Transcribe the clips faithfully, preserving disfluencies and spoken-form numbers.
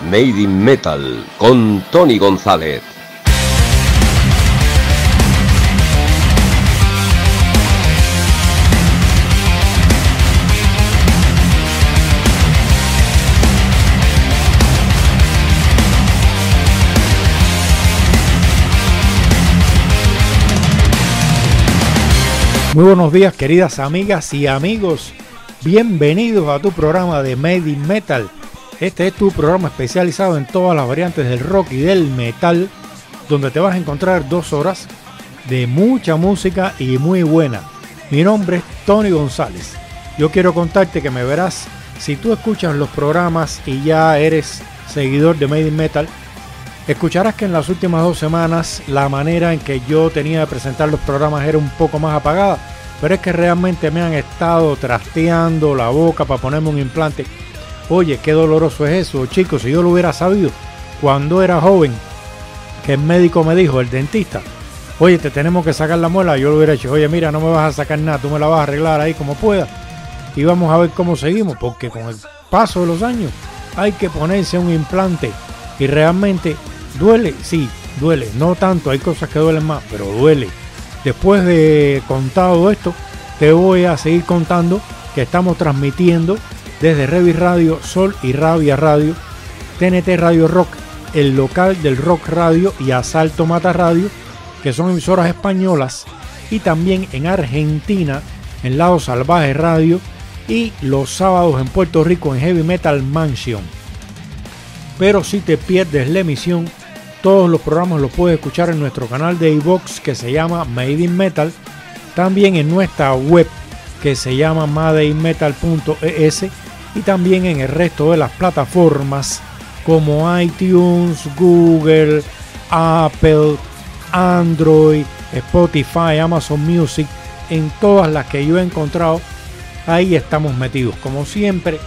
Made in Metal con Tony González. Muy buenos días, queridas amigas y amigos. Bienvenidos a tu programa de Made in Metal. Este es tu programa especializado en todas las variantes del rock y del metal, donde te vas a encontrar dos horas de mucha música y muy buena. Mi nombre es Tony González. Yo quiero contarte que me verás si tú escuchas los programas y ya eres seguidor de Made in Metal. Escucharás que en las últimas dos semanas la manera en que yo tenía de presentar los programas era un poco más apagada, pero es que realmente me han estado trasteando la boca para ponerme un implante. Oye, qué doloroso es eso, chicos. Si yo lo hubiera sabido cuando era joven, que el médico me dijo, el dentista, oye, te tenemos que sacar la muela, yo lo hubiera dicho, oye, mira, no me vas a sacar nada, tú me la vas a arreglar ahí como puedas y vamos a ver cómo seguimos, porque con el paso de los años hay que ponerse un implante y realmente duele, sí, duele, no tanto, hay cosas que duelen más, pero duele. Después de contado esto, te voy a seguir contando que estamos transmitiendo desde Revis Radio, Sol y Rabia Radio, T N T Radio Rock, el local del Rock Radio y Asalto Mata Radio, que son emisoras españolas, y también en Argentina, en Lado Salvaje Radio, y los sábados en Puerto Rico en Heavy Metal Mansion. Pero si te pierdes la emisión, todos los programas los puedes escuchar en nuestro canal de iVoox que se llama Made in Metal, también en nuestra web que se llama made in metal punto e ese y también en el resto de las plataformas como iTunes, Google, Apple, Android, Spotify, Amazon Music, en todas las que yo he encontrado, ahí estamos metidos como siempre,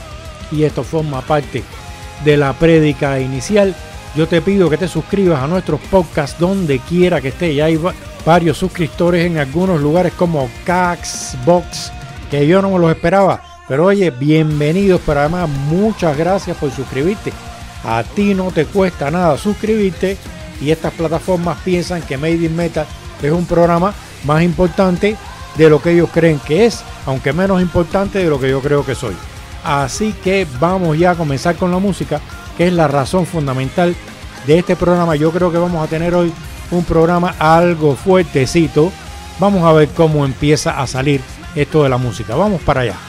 y esto forma parte de la prédica inicial. Yo te pido que te suscribas a nuestros podcasts donde quiera que estés. Ya hay varios suscriptores en algunos lugares como Castbox, que yo no me los esperaba. Pero oye, bienvenidos, pero además muchas gracias por suscribirte. A ti no te cuesta nada suscribirte y estas plataformas piensan que Made in Metal es un programa más importante de lo que ellos creen que es, aunque menos importante de lo que yo creo que soy. Así que vamos ya a comenzar con la música, que es la razón fundamental de este programa. Yo creo que vamos a tener hoy un programa algo fuertecito. Vamos a ver cómo empieza a salir esto de la música. Vamos para allá.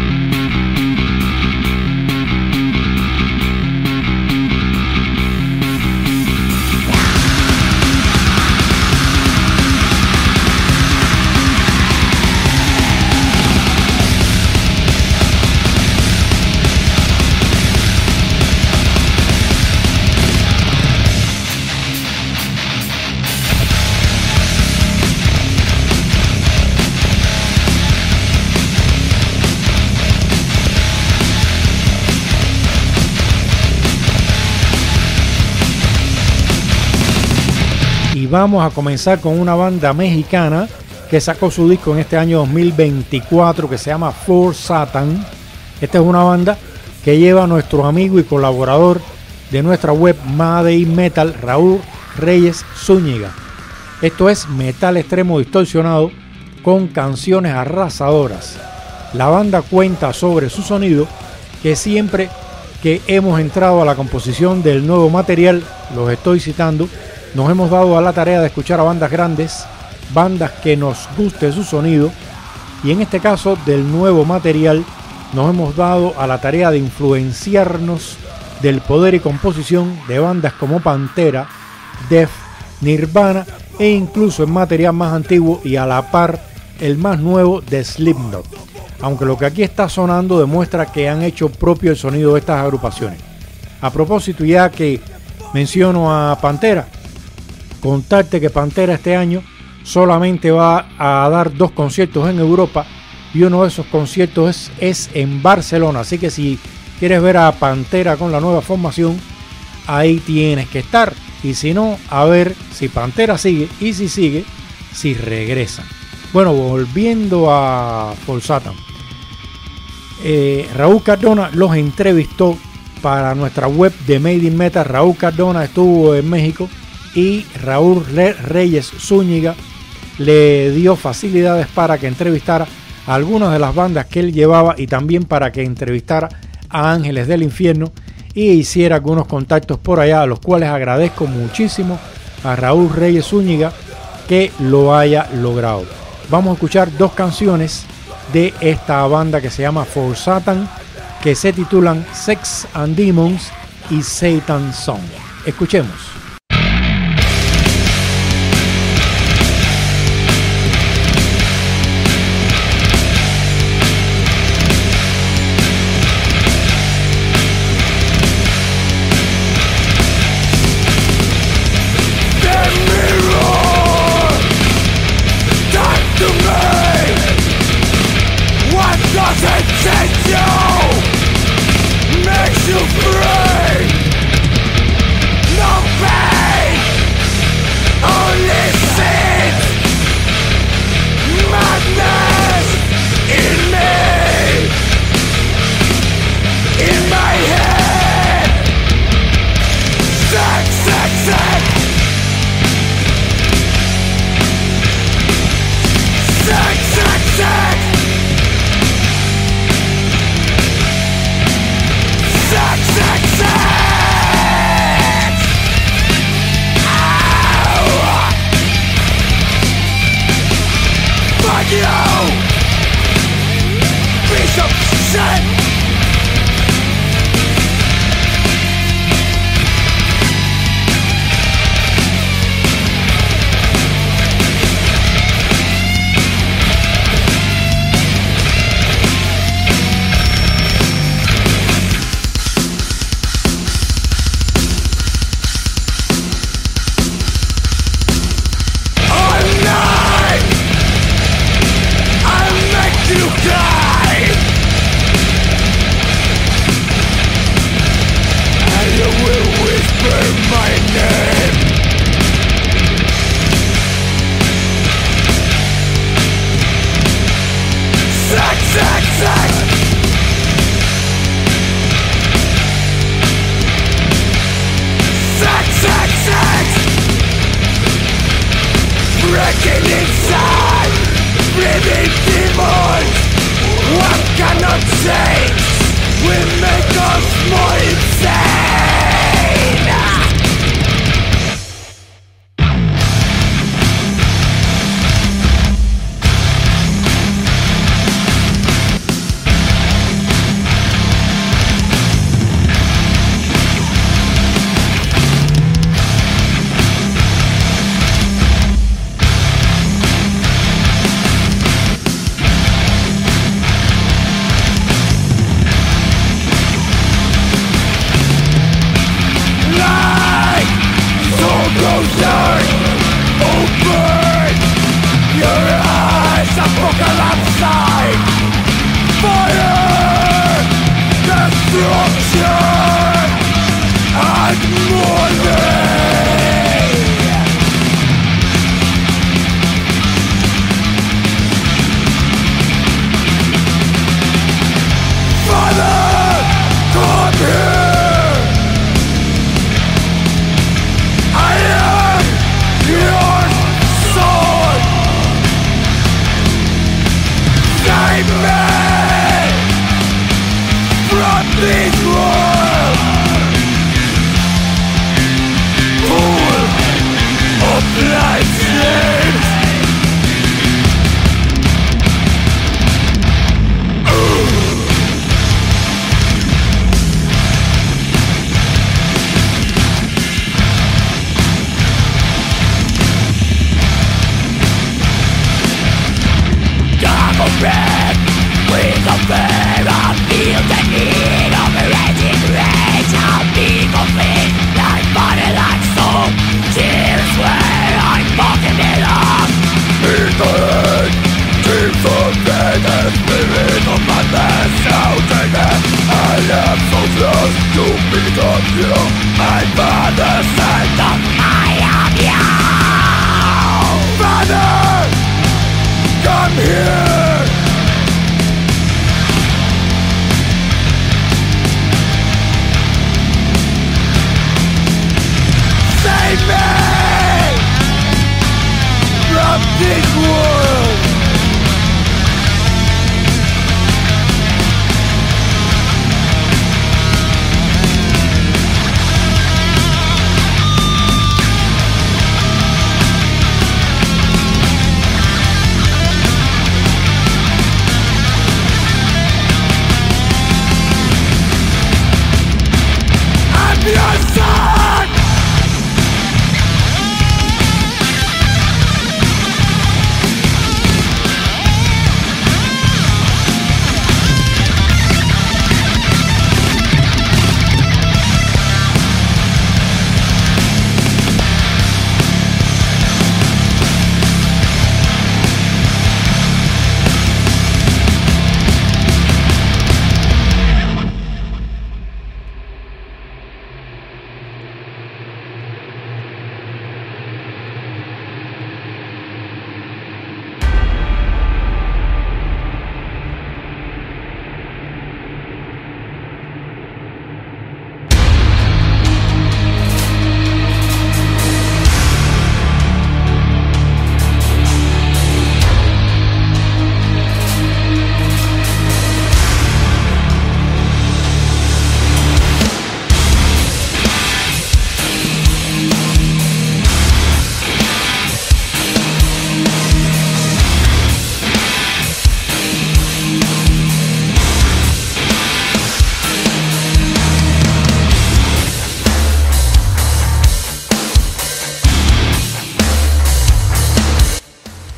Vamos a comenzar con una banda mexicana que sacó su disco en este año dos mil veinticuatro, que se llama For Satan. Esta es una banda que lleva a nuestro amigo y colaborador de nuestra web Made in Metal, Raúl Reyes Zúñiga. Esto es metal extremo distorsionado con canciones arrasadoras. La banda cuenta sobre su sonido, que siempre que hemos entrado a la composición del nuevo material, los estoy citando, nos hemos dado a la tarea de escuchar a bandas grandes, bandas que nos guste su sonido, y en este caso del nuevo material nos hemos dado a la tarea de influenciarnos del poder y composición de bandas como Pantera, Def, Nirvana e incluso en material más antiguo y a la par el más nuevo de Slipknot, aunque lo que aquí está sonando demuestra que han hecho propio el sonido de estas agrupaciones. A propósito, ya que menciono a Pantera, contarte que Pantera este año solamente va a dar dos conciertos en Europa y uno de esos conciertos es, es en Barcelona, así que si quieres ver a Pantera con la nueva formación, ahí tienes que estar, y si no, a ver si Pantera sigue, y si sigue, si regresa. Bueno, volviendo a For Satan, eh, Raúl Cardona los entrevistó para nuestra web de Made in Metal. Raúl Cardona estuvo en México y Raúl Reyes Zúñiga le dio facilidades para que entrevistara a algunas de las bandas que él llevaba y también para que entrevistara a Ángeles del Infierno y hiciera algunos contactos por allá, a los cuales agradezco muchísimo a Raúl Reyes Zúñiga que lo haya logrado. Vamos a escuchar dos canciones de esta banda que se llama For Satan, que se titulan Sex and Demons y Satan's Song. Escuchemos.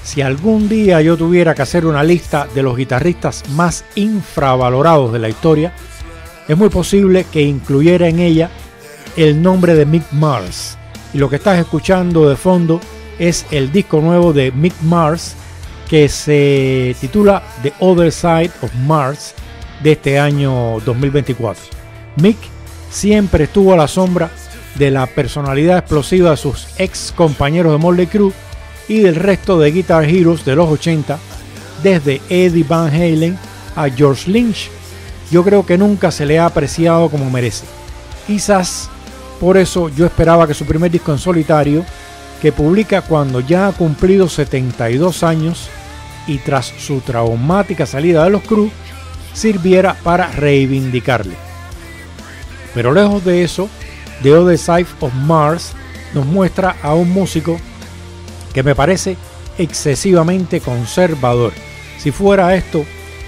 Si algún día yo tuviera que hacer una lista de los guitarristas más infravalorados de la historia, es muy posible que incluyera en ella el nombre de Mick Mars. Y lo que estás escuchando de fondo es el disco nuevo de Mick Mars, que se titula The Other Side of Mars, de este año dos mil veinticuatro. Mick siempre estuvo a la sombra de la personalidad explosiva de sus ex compañeros de Motley Crue y del resto de Guitar Heroes de los ochenta, desde Eddie Van Halen a George Lynch. Yo creo que nunca se le ha apreciado como merece. Quizás por eso yo esperaba que su primer disco en solitario, que publica cuando ya ha cumplido setenta y dos años y tras su traumática salida de los Crue, sirviera para reivindicarle. Pero lejos de eso, The Other Side of Mars nos muestra a un músico que me parece excesivamente conservador. Si fuera esto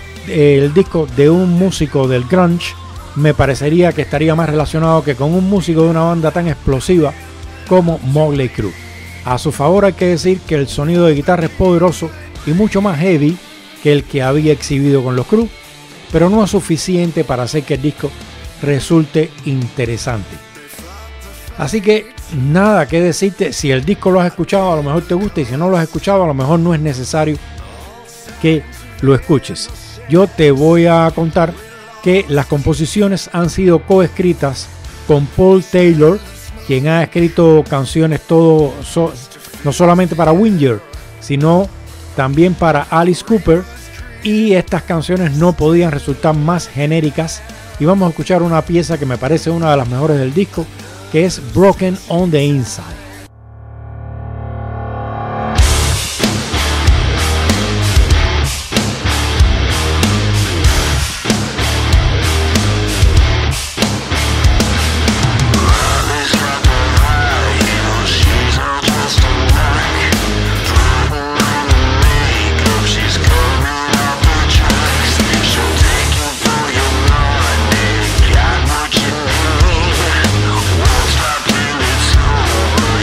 el disco de un músico del grunge, me parecería que estaría más relacionado que con un músico de una banda tan explosiva como Motley Crue. A su favor hay que decir que el sonido de guitarra es poderoso y mucho más heavy que el que había exhibido con los Crue, pero no es suficiente para hacer que el disco resulte interesante. Así que nada que decirte, si el disco lo has escuchado a lo mejor te gusta, y si no lo has escuchado a lo mejor no es necesario que lo escuches. Yo te voy a contar que las composiciones han sido coescritas con Paul Taylor, quien ha escrito canciones todo, so, no solamente para Winger, sino también para Alice Cooper, y estas canciones no podían resultar más genéricas. Y vamos a escuchar una pieza que me parece una de las mejores del disco, que es Broken on the Inside. Stop till it's over.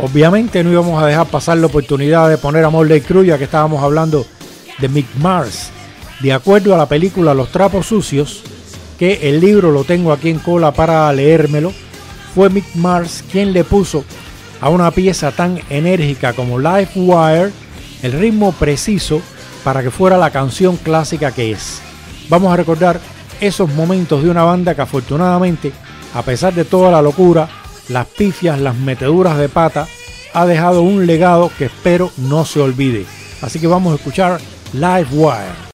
obviamente no íbamos a dejar pasar la oportunidad de poner a Motley Crue, ya que estábamos hablando de Mick Mars. De acuerdo a la película Los Trapos Sucios, que el libro lo tengo aquí en cola para leérmelo, fue Mick Mars quien le puso a una pieza tan enérgica como Live Wire el ritmo preciso para que fuera la canción clásica que es. Vamos a recordar esos momentos de una banda que afortunadamente, a pesar de toda la locura, las pifias, las meteduras de pata, ha dejado un legado que espero no se olvide. Así que vamos a escuchar Live Wire.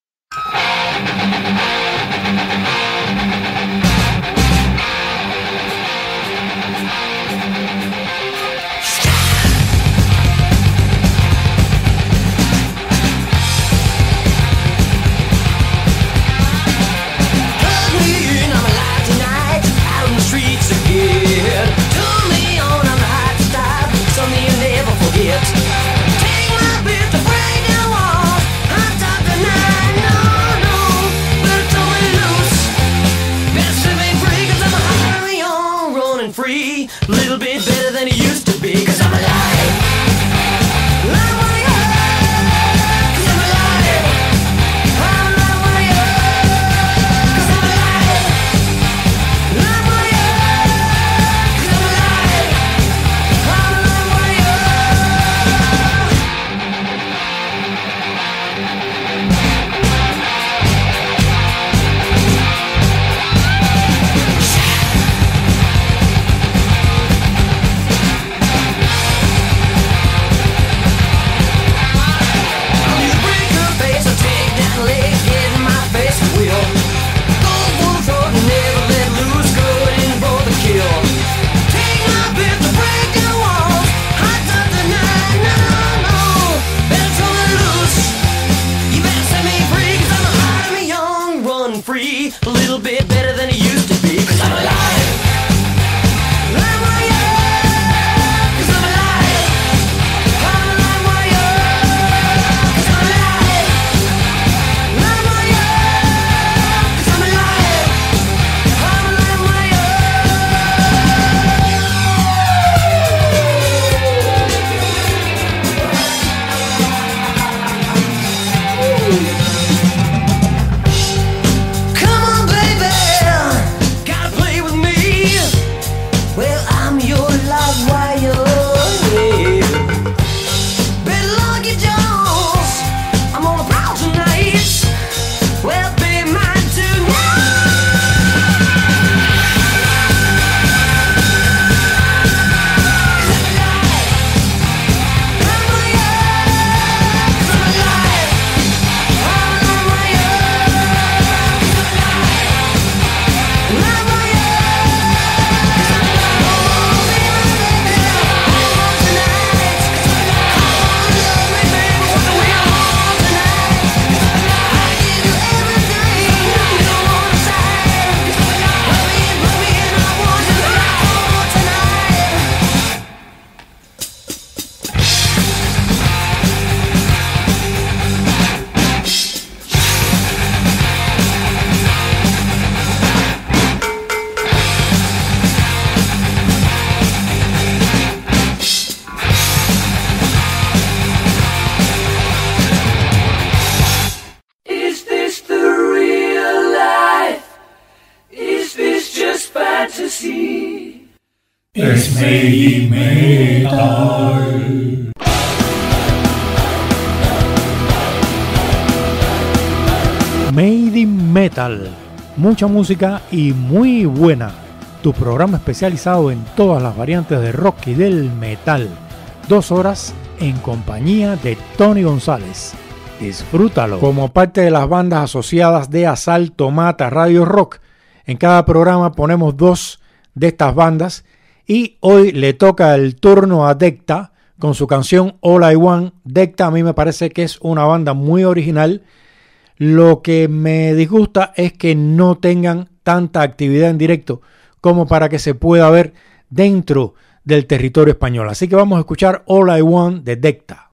Es Made in Metal. Made in Metal. Mucha música y muy buena. Tu programa especializado en todas las variantes de rock y del metal. Dos horas en compañía de Tony González. Disfrútalo. Como parte de las bandas asociadas de Asalto Mata Radio Rock, en cada programa ponemos dos de estas bandas y hoy le toca el turno a Decta con su canción All I Want. Decta a mí me parece que es una banda muy original. Lo que me disgusta es que no tengan tanta actividad en directo como para que se pueda ver dentro del territorio español. Así que vamos a escuchar All I Want de Decta.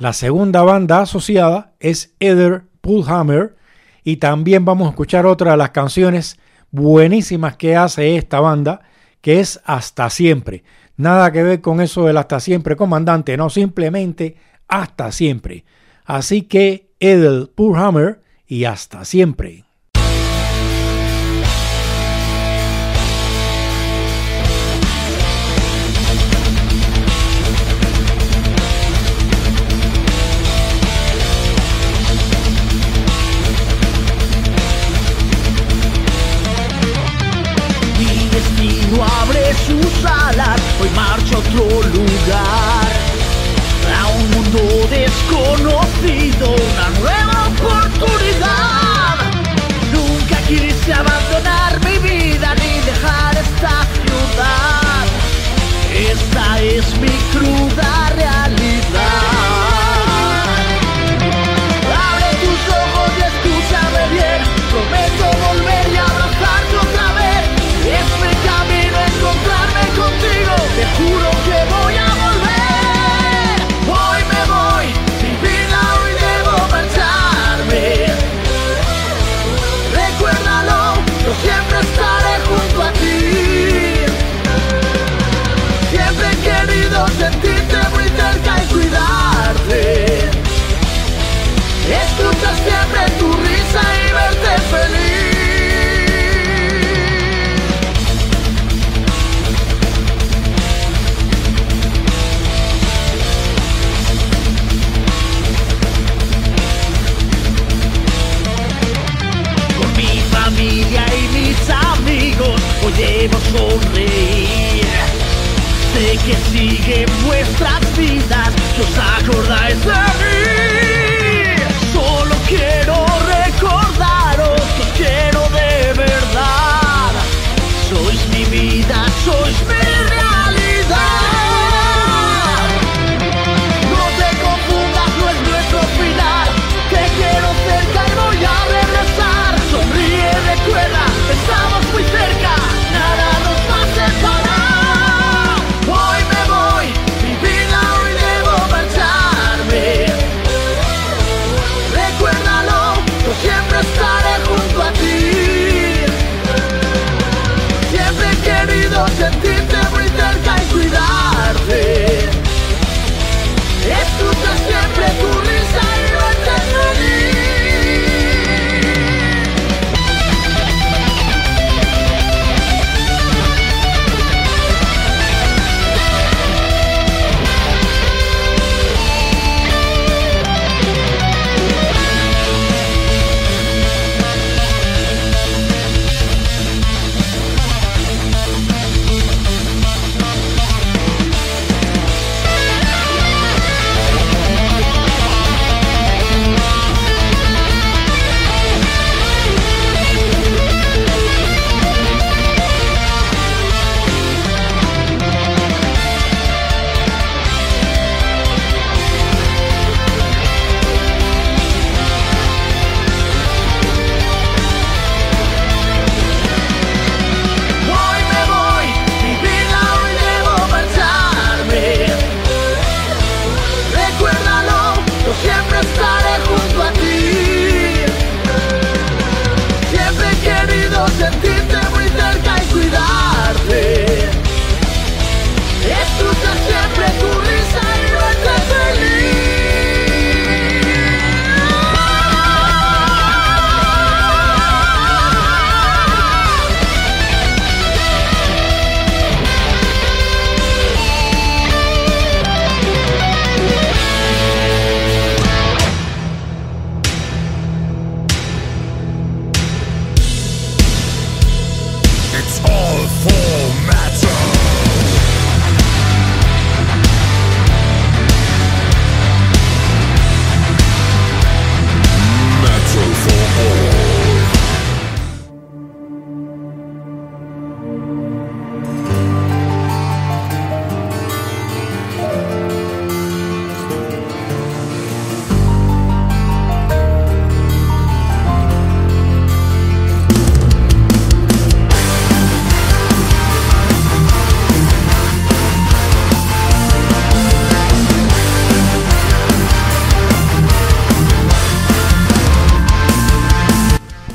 La segunda banda asociada es Eder Pullhammer y también vamos a escuchar otra de las canciones buenísimas que hace esta banda, que es Hasta Siempre. Nada que ver con eso del Hasta Siempre, comandante, no, simplemente Hasta Siempre. Así que Eder Pullhammer y Hasta Siempre. Abre sus alas, hoy marcho a otro lugar, a un mundo desconocido, una nueva oportunidad. Nunca quise abandonar mi vida ni dejar esta ciudad. Esta es mi cruda realidad. Abre tus ojos y escúchame bien, prometo volver y abrazarte otra vez. Es mi camino encontrarme contigo, te juro que voy a volver. Hoy me voy, mi vida hoy debo marcharme. Recuérdalo, yo siempre estaré junto a ti. Siempre he querido sentirte muy cerca y cuidarte. Escuchar siempre tu risa y verte feliz. Familia y mis amigos, hoy debo sonreír. Sé que siguen vuestras vidas, que os acordáis de mí. Solo quiero recordaros que os quiero de verdad. Sois mi vida, sois mi realidad. No te confundas, no es nuestro final. Te quiero cerca y voy a regresar. Sonríe, recuerda, estamos muy cerca, nada nos va a separar. Hoy me voy, mi vida hoy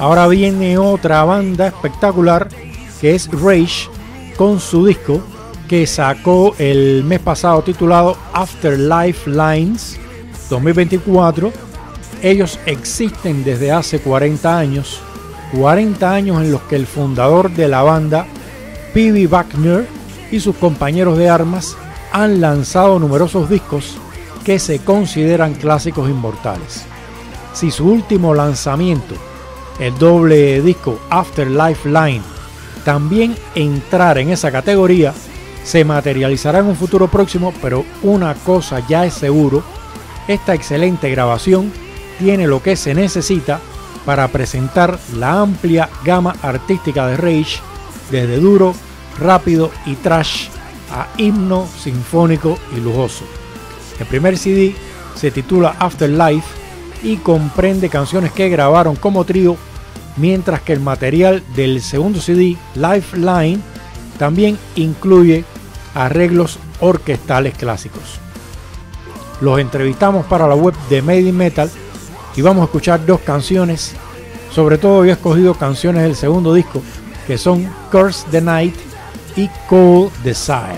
Ahora viene otra banda espectacular que es Rage con su disco que sacó el mes pasado titulado Afterlife Lines dos mil veinticuatro. Ellos existen desde hace cuarenta años, cuarenta años en los que el fundador de la banda, P B Wagner, y sus compañeros de armas han lanzado numerosos discos que se consideran clásicos inmortales. Si su último lanzamiento, el doble disco Afterlife Line, también entrara en esa categoría, se materializará en un futuro próximo, pero una cosa ya es seguro: esta excelente grabación tiene lo que se necesita para presentar la amplia gama artística de Rage, desde duro, rápido y trash a himno sinfónico y lujoso. El primer C D se titula Afterlife y comprende canciones que grabaron como trío, mientras que el material del segundo C D, Lifeline, también incluye arreglos orquestales clásicos. Los entrevistamos para la web de Made in Metal y vamos a escuchar dos canciones. Sobre todo yo he escogido canciones del segundo disco, que son Curse the Night y Cold Desire.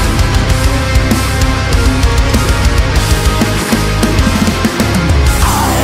I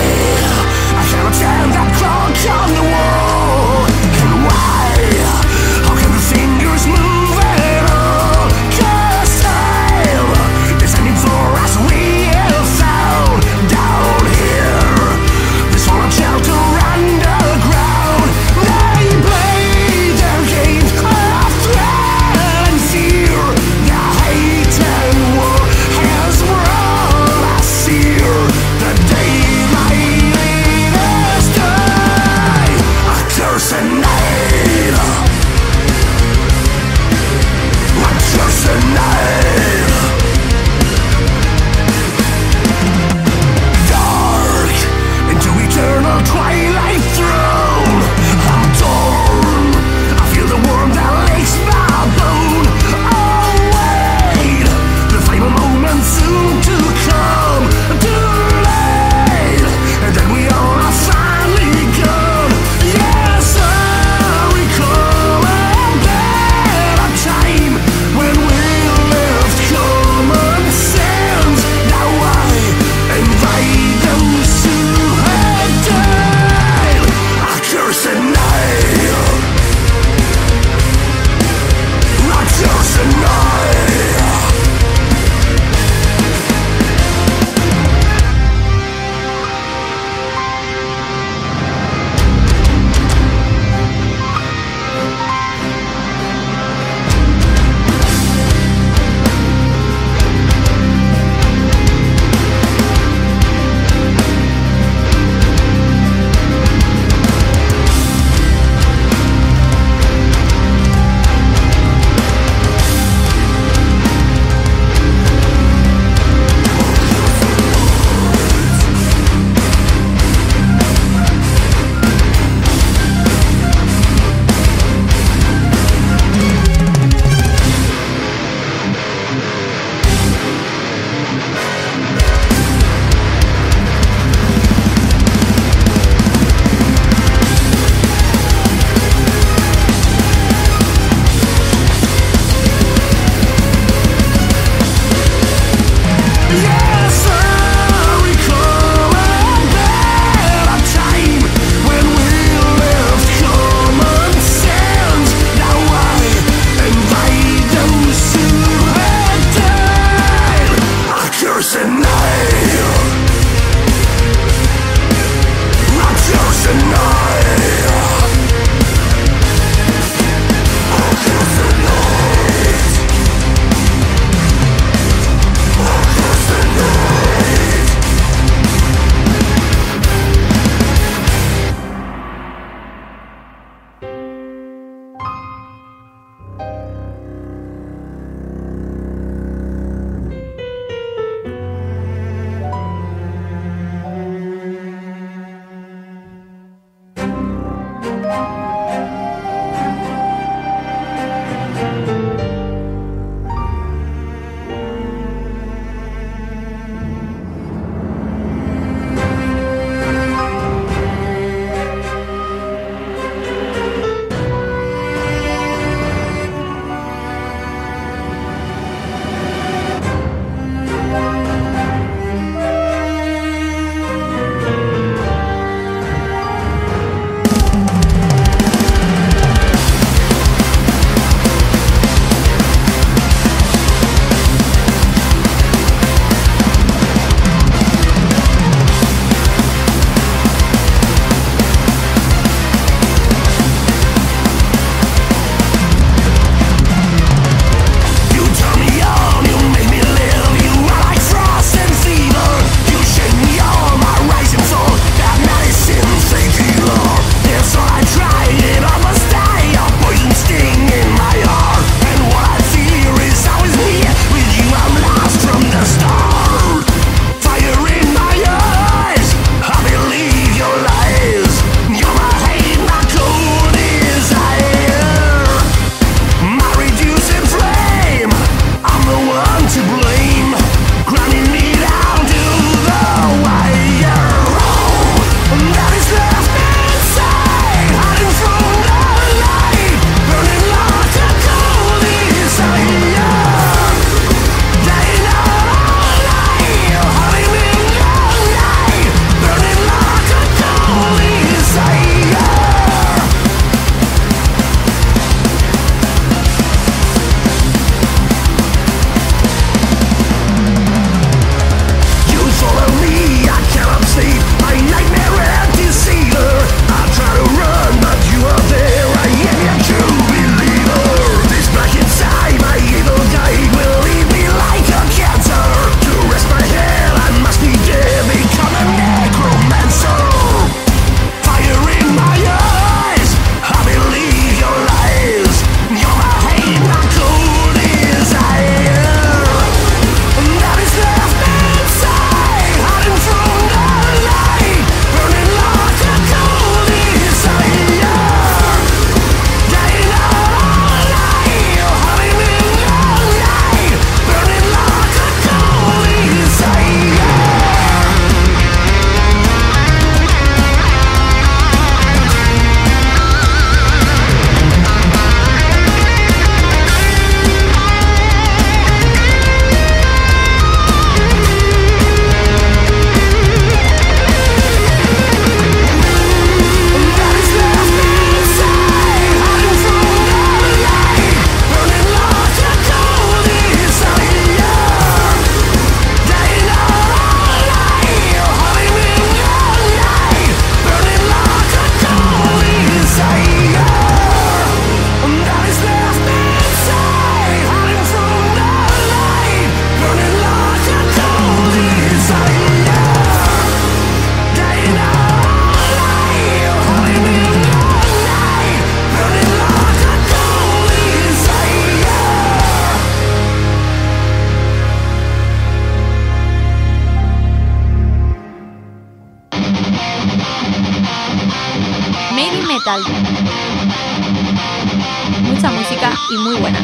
mucha música y muy buena.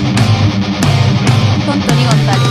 Con Tony González.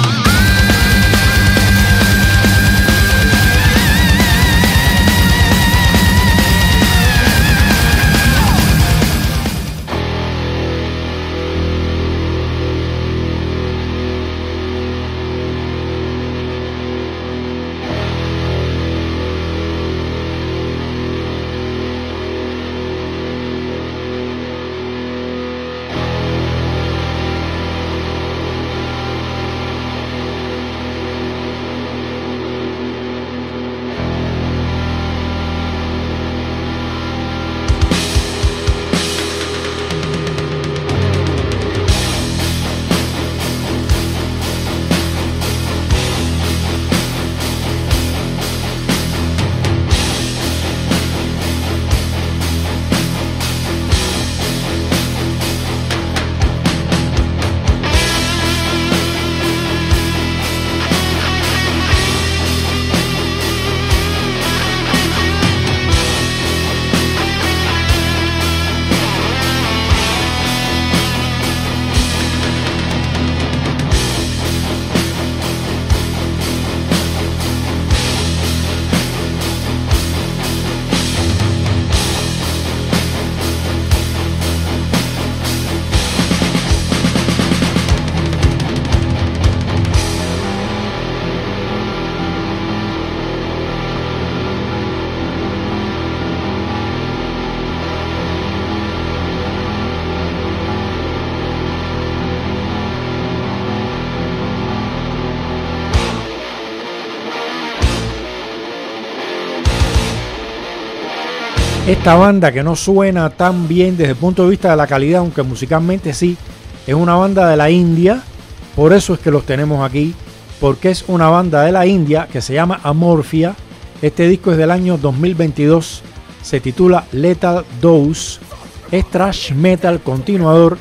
Esta banda que no suena tan bien desde el punto de vista de la calidad, aunque musicalmente sí, es una banda de la India, por eso es que los tenemos aquí, porque es una banda de la India que se llama Amorphia. Este disco es del año dos mil veintidós, se titula Lethal Dose, es thrash metal continuador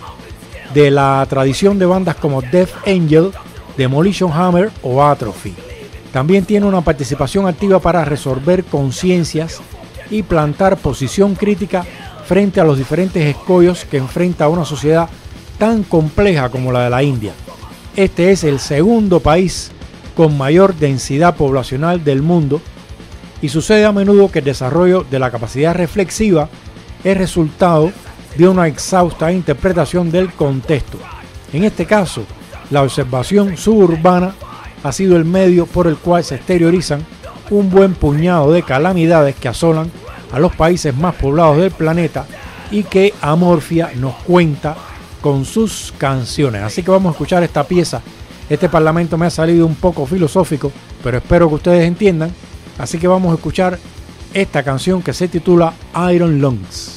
de la tradición de bandas como Death Angel, Demolition Hammer o Atrophy. También tiene una participación activa para resolver conciencias y plantar posición crítica frente a los diferentes escollos que enfrenta una sociedad tan compleja como la de la India. Este es el segundo país con mayor densidad poblacional del mundo y sucede a menudo que el desarrollo de la capacidad reflexiva es resultado de una exhausta interpretación del contexto. En este caso, la observación suburbana ha sido el medio por el cual se exteriorizan un buen puñado de calamidades que asolan a los países más poblados del planeta y que Amorphia nos cuenta con sus canciones. Así que vamos a escuchar esta pieza. Este parlamento me ha salido un poco filosófico, pero espero que ustedes entiendan. Así que vamos a escuchar esta canción que se titula Iron Lungs.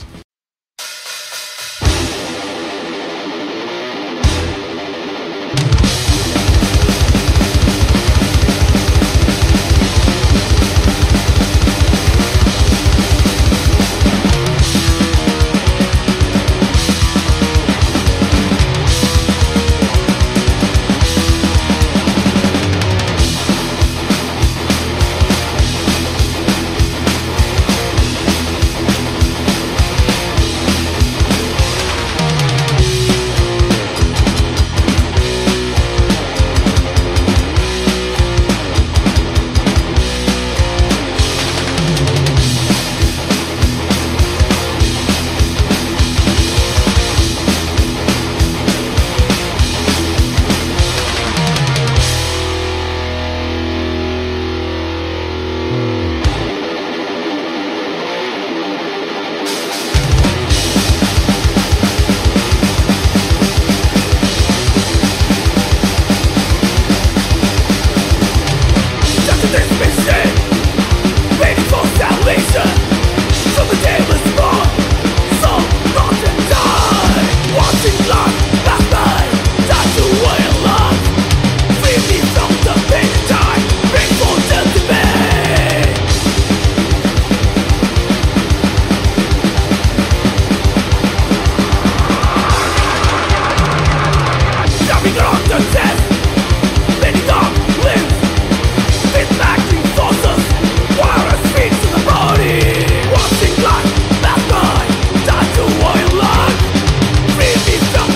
Watching life pass by, die to oil life. Free me from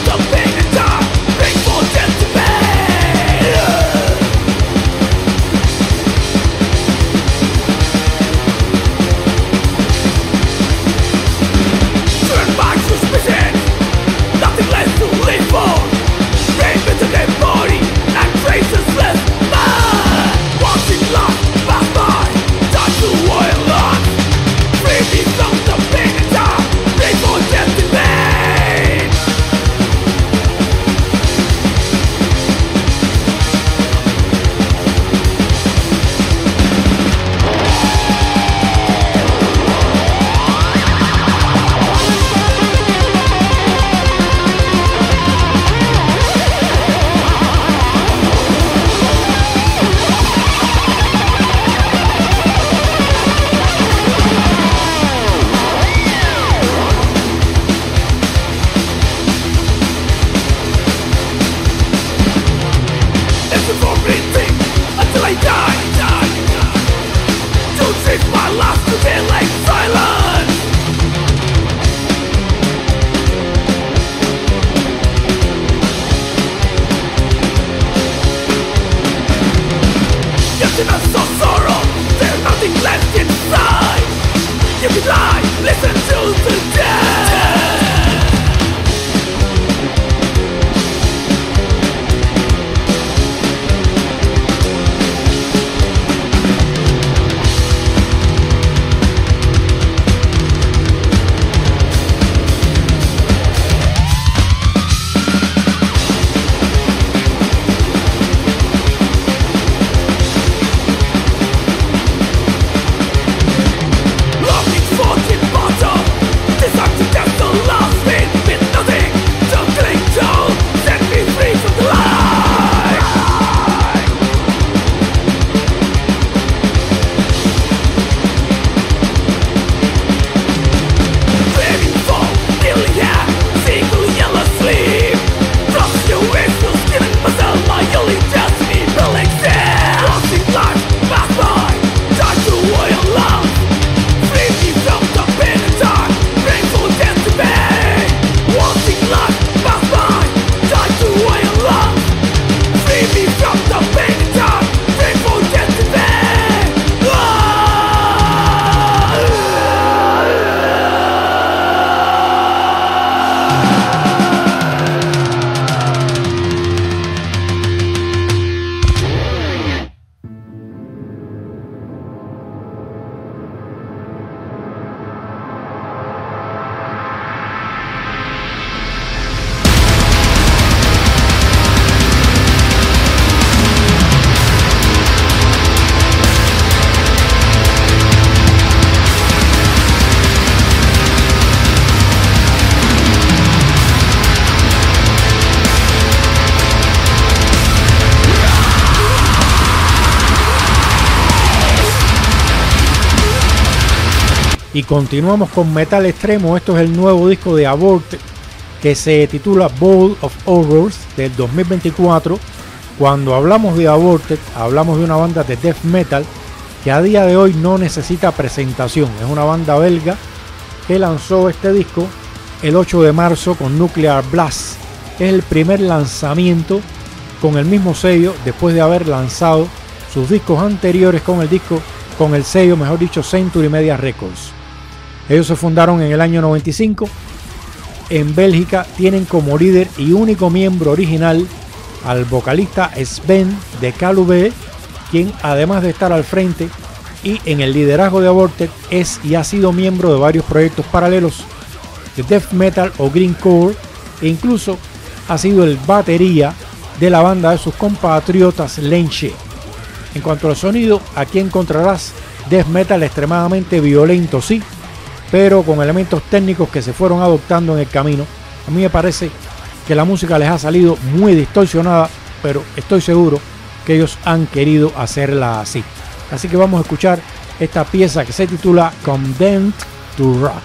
Y continuamos con metal extremo. Esto es el nuevo disco de Aborted, que se titula Bowl of Horrors, del dos mil veinticuatro. Cuando hablamos de Aborted, hablamos de una banda de death metal que a día de hoy no necesita presentación. Es una banda belga que lanzó este disco el ocho de marzo con Nuclear Blast. Es el primer lanzamiento con el mismo sello después de haber lanzado sus discos anteriores con el disco, con el sello, mejor dicho, Century Media Records. Ellos se fundaron en el año noventa y cinco. En Bélgica tienen como líder y único miembro original al vocalista Sven de Calube, quien además de estar al frente y en el liderazgo de Aborted, es y ha sido miembro de varios proyectos paralelos de death metal o greencore, e incluso ha sido el batería de la banda de sus compatriotas Lenche. En cuanto al sonido, aquí encontrarás death metal extremadamente violento, sí, pero con elementos técnicos que se fueron adoptando en el camino. A mí me parece que la música les ha salido muy distorsionada, pero estoy seguro que ellos han querido hacerla así. Así que vamos a escuchar esta pieza que se titula Condemned to Rot.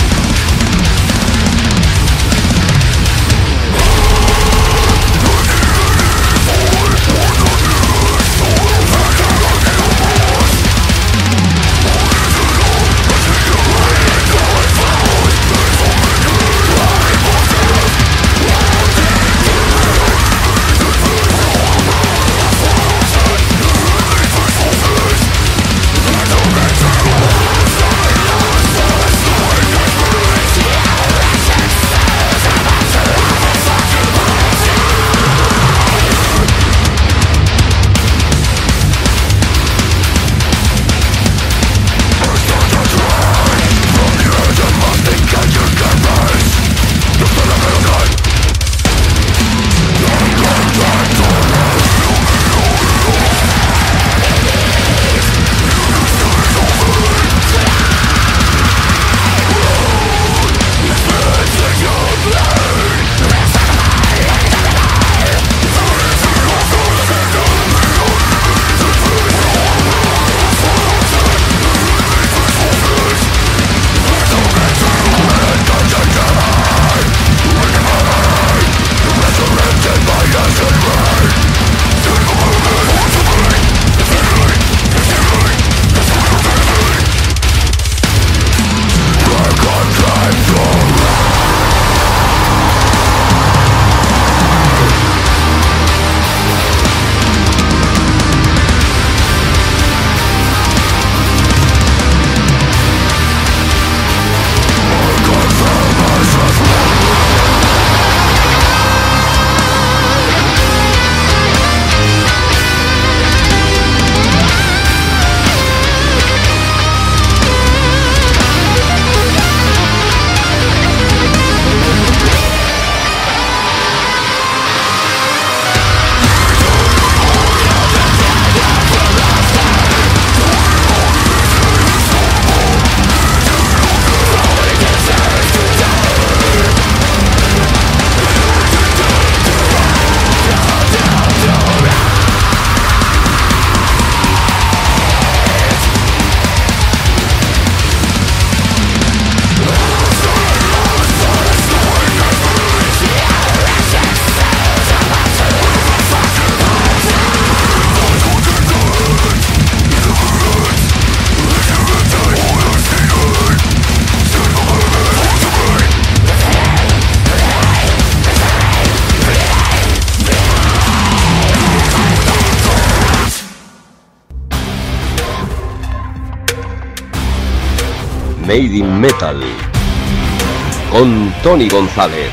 Made in Metal con Tony González.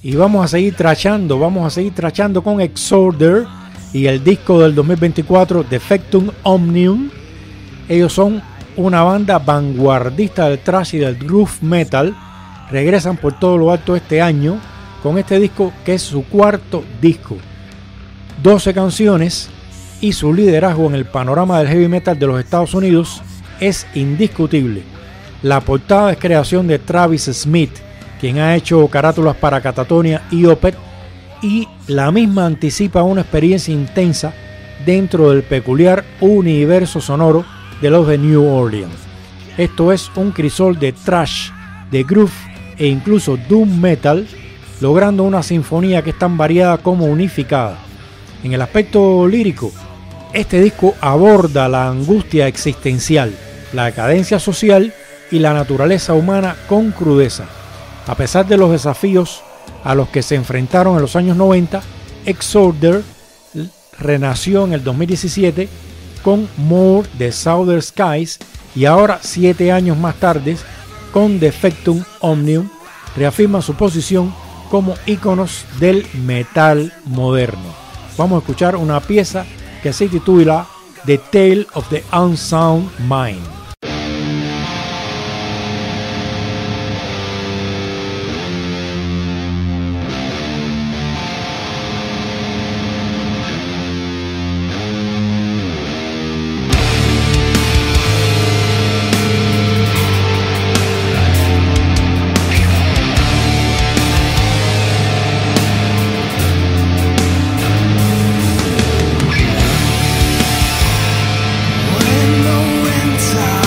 y vamos a seguir trachando, vamos a seguir trachando con Exorder y el disco del dos mil veinticuatro, Defectum Omnium. Ellos son una banda vanguardista del thrash y del groove metal. Regresan por todo lo alto este año con este disco que es su cuarto disco. doce canciones y su liderazgo en el panorama del heavy metal de los Estados Unidos es indiscutible. La portada es creación de Travis Smith, quien ha hecho carátulas para Catatonia y Opeth, y la misma anticipa una experiencia intensa dentro del peculiar universo sonoro de los de New Orleans. Esto es un crisol de thrash, de groove e incluso doom metal, logrando una sinfonía que es tan variada como unificada. En el aspecto lírico, este disco aborda la angustia existencial, la decadencia social y la naturaleza humana con crudeza. A pesar de los desafíos a los que se enfrentaron en los años noventa, Exorder renació en el dos mil diecisiete con More de Southern Skies y ahora, siete años más tarde, con Defectum Omnium, reafirma su posición como íconos del metal moderno. Vamos a escuchar una pieza que se titula The Tale of the Unsound Mind. When the winter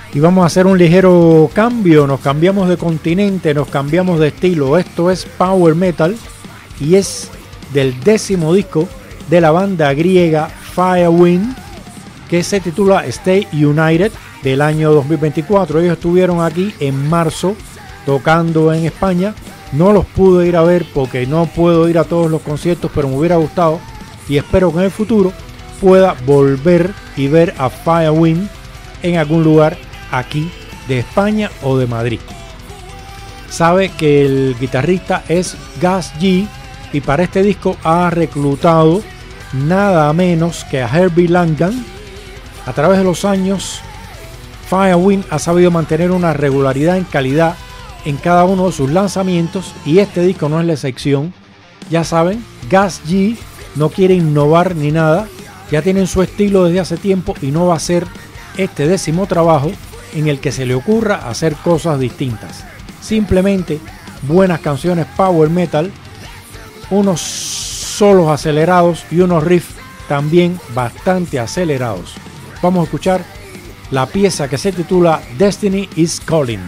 Y vamos a hacer un ligero cambio, nos cambiamos de continente, nos cambiamos de estilo. Esto es Power Metal y es del décimo disco de la banda griega Firewind, que se titula Stay United, del año dos mil veinticuatro. Ellos estuvieron aquí en marzo tocando en España. No los pude ir a ver porque no puedo ir a todos los conciertos, pero me hubiera gustado y espero que en el futuro pueda volver y ver a Firewind en algún lugar aquí de España o de Madrid. Sabe que el guitarrista es Gus G y para este disco ha reclutado nada menos que a Herbie Langan. A través de los años, Firewind ha sabido mantener una regularidad en calidad en cada uno de sus lanzamientos y este disco no es la excepción. Ya saben, Gus G no quiere innovar ni nada, ya tienen su estilo desde hace tiempo y no va a ser este décimo trabajo en el que se le ocurra hacer cosas distintas. Simplemente buenas canciones power metal, unos solos acelerados y unos riffs también bastante acelerados. Vamos a escuchar la pieza que se titula Destiny is Calling.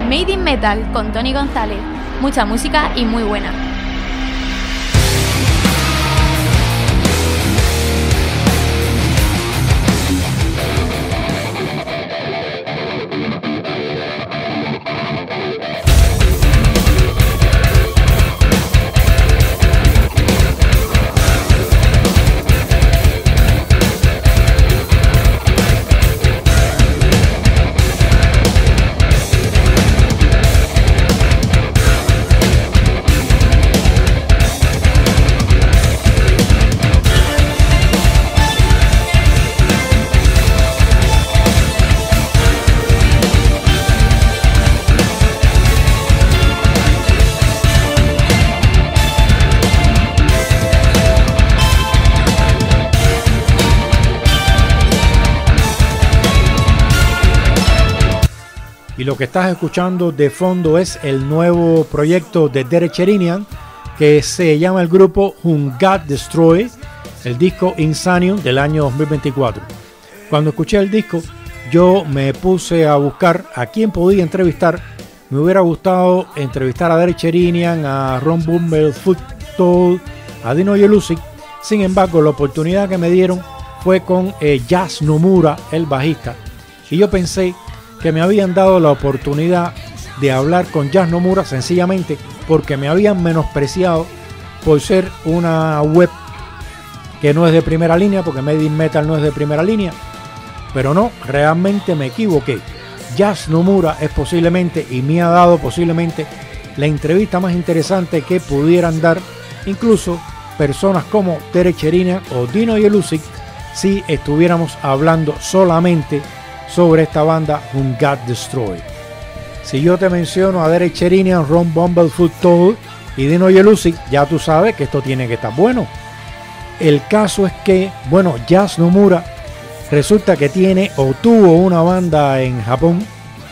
Made in Metal con Tony González. Mucha música y muy buena. Y lo que estás escuchando de fondo es el nuevo proyecto de Derek Sherinian, que se llama el grupo Whom God Destroy, el disco Insanium del año dos mil veinticuatro. Cuando escuché el disco, yo me puse a buscar a quién podía entrevistar. Me hubiera gustado entrevistar a Derek Sherinian, a Ron Bumblefoot Todd, a Dino Jelusic. Sin embargo, la oportunidad que me dieron fue con eh, Jazz Nomura, el bajista. Y yo pensé que me habían dado la oportunidad de hablar con Jazz Nomura sencillamente porque me habían menospreciado por ser una web que no es de primera línea, porque Made in Metal no es de primera línea. Pero no, realmente me equivoqué. Jazz Nomura es posiblemente, y me ha dado posiblemente, la entrevista más interesante que pudieran dar incluso personas como Derek Sherinian o Dino Jelusic si estuviéramos hablando solamente sobre esta banda Whom God Destroy. Si yo te menciono a Derek Sherinian, Ron Bumblefoot Todd y Dino Jelusic, ya tú sabes que esto tiene que estar bueno. El caso es que, bueno, Jazz Nomura resulta que tiene o tuvo una banda en Japón,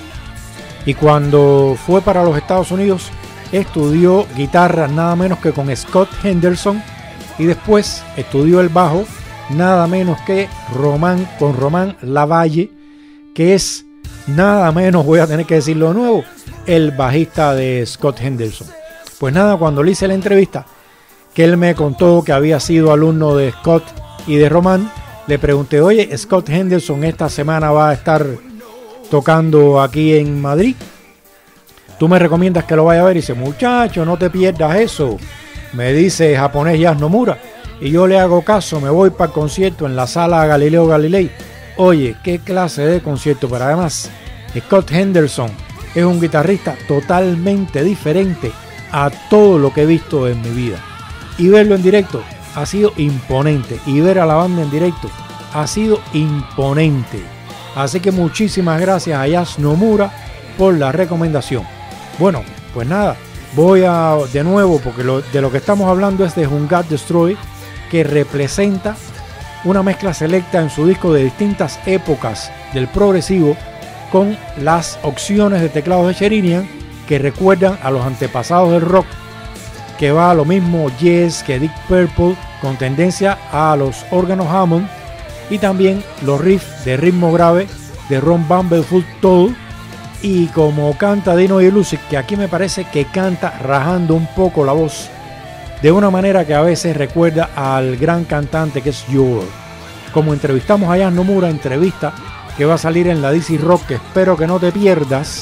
y cuando fue para los Estados Unidos estudió guitarra nada menos que con Scott Henderson, y después estudió el bajo nada menos que Román, con Román Lavalle, que es nada menos, voy a tener que decirlo de nuevo, el bajista de Scott Henderson. Pues nada, cuando le hice la entrevista, que él me contó que había sido alumno de Scott y de Román, le pregunté, oye, Scott Henderson esta semana va a estar tocando aquí en Madrid, ¿tú me recomiendas que lo vaya a ver? Y dice, muchacho, no te pierdas eso, me dice japonés Jazz Nomura, y yo le hago caso, me voy para el concierto en la sala Galileo Galilei. Oye, qué clase de concierto, pero además Scott Henderson es un guitarrista totalmente diferente a todo lo que he visto en mi vida. Y verlo en directo ha sido imponente, y ver a la banda en directo ha sido imponente. Así que muchísimas gracias a Jazz Nomura por la recomendación. Bueno, pues nada, voy a de nuevo, porque lo, de lo que estamos hablando es de Whom God Destroy, que representa una mezcla selecta en su disco de distintas épocas del progresivo, con las opciones de teclados de Sherinian que recuerdan a los antepasados del rock, que va a lo mismo Yes que Deep Purple, con tendencia a los órganos Hammond, y también los riffs de ritmo grave de Ron Bumblefoot Todd, y como canta Dino Jelusic, que aquí me parece que canta rajando un poco la voz de una manera que a veces recuerda al gran cantante que es Joel. Como entrevistamos a Jazz Nomura, entrevista que va a salir en la D C Rock, que espero que no te pierdas,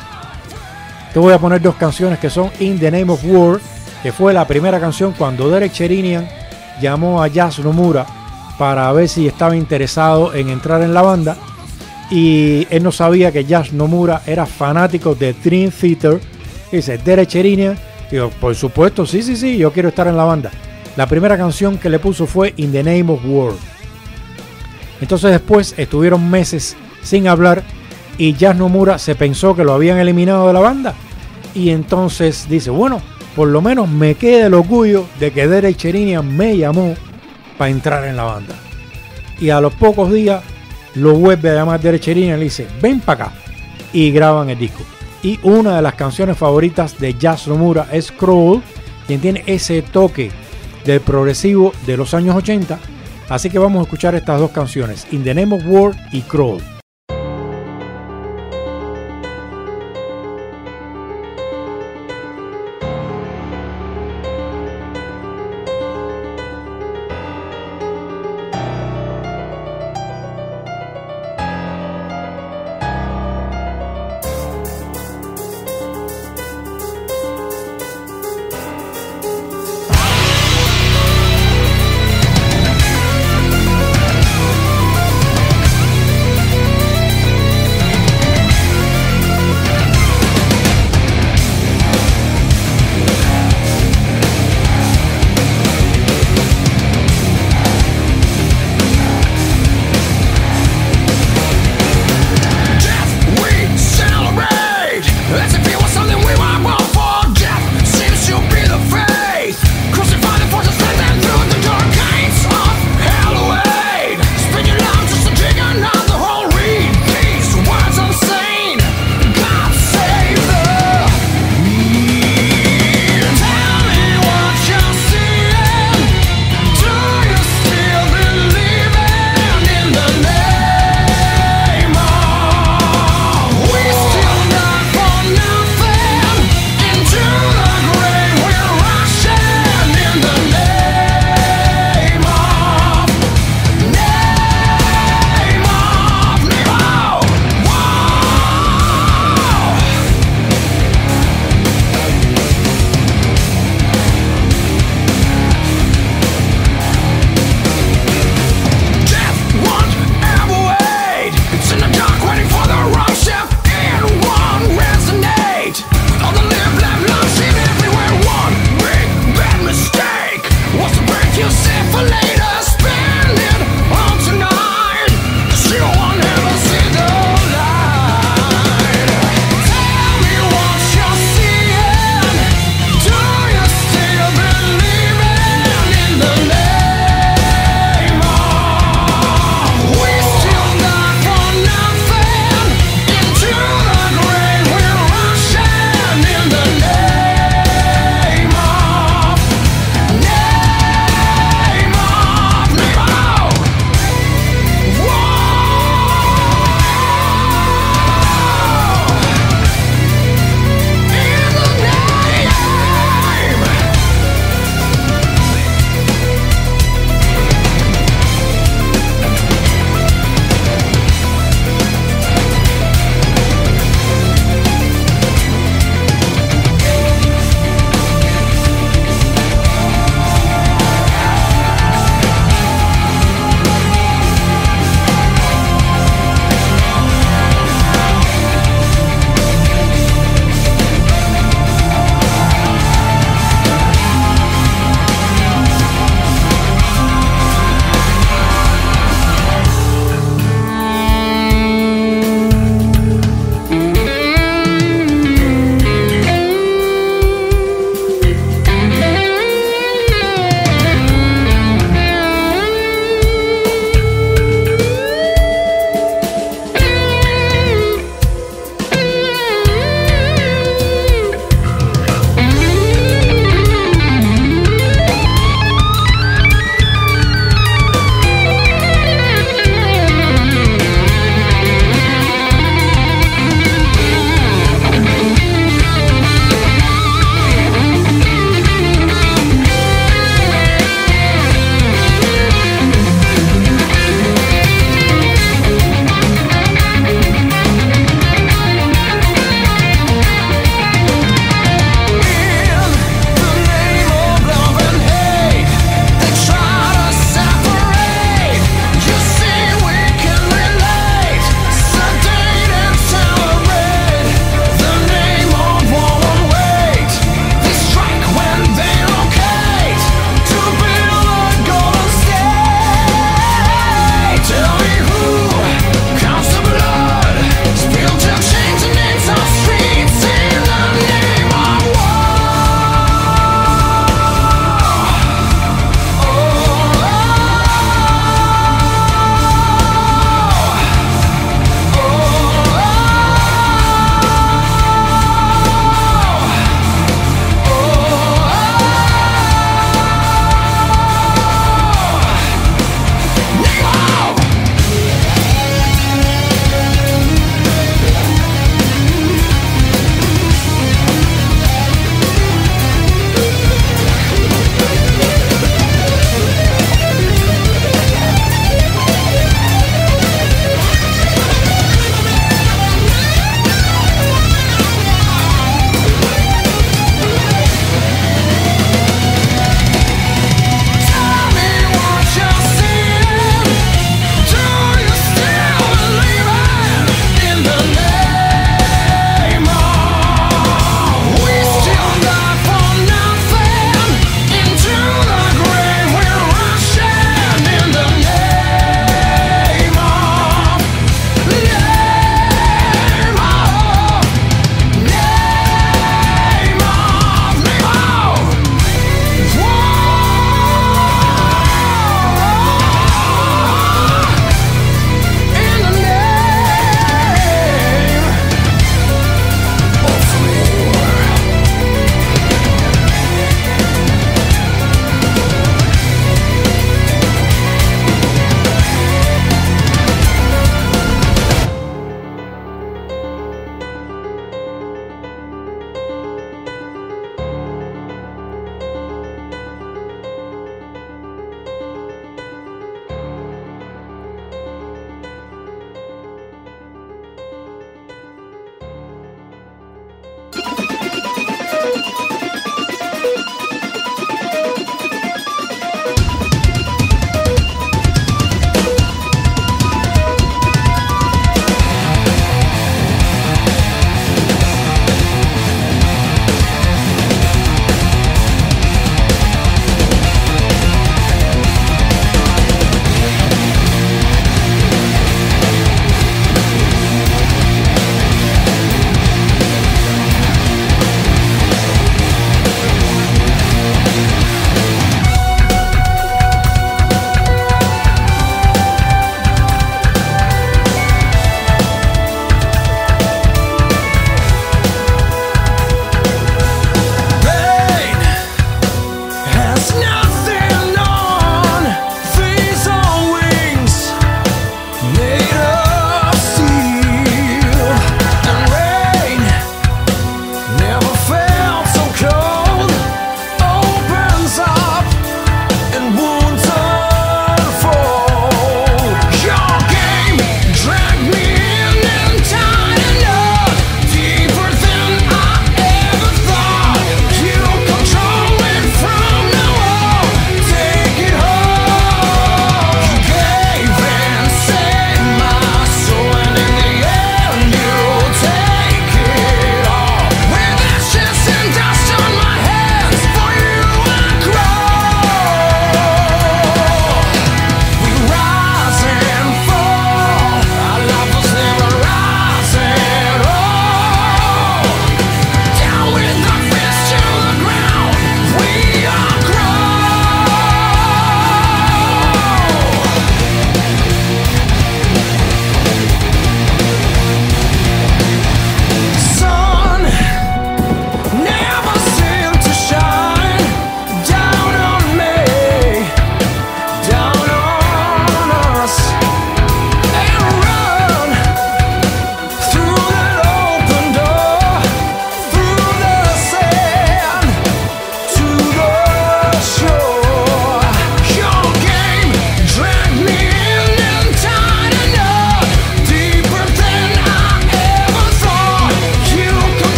te voy a poner dos canciones que son In the Name of War, que fue la primera canción cuando Derek Sherinian llamó a Jazz Nomura para ver si estaba interesado en entrar en la banda, y él no sabía que Jazz Nomura era fanático de Dream Theater. Dice, Derek Sherinian, digo, por supuesto, sí, sí, sí, yo quiero estar en la banda. La primera canción que le puso fue In the Name of War. Entonces después estuvieron meses sin hablar, y Jazz Nomura se pensó que lo habían eliminado de la banda, y entonces dice, bueno, por lo menos me queda el orgullo de que Derek Sherinian me llamó para entrar en la banda. Y a los pocos días lo vuelve a llamar Derek Sherinian y le dice, ven para acá, y graban el disco. Y una de las canciones favoritas de Jazz Nomura es Crawl, quien tiene ese toque del progresivo de los años ochenta. Así que vamos a escuchar estas dos canciones, In the Name of War y Crawl.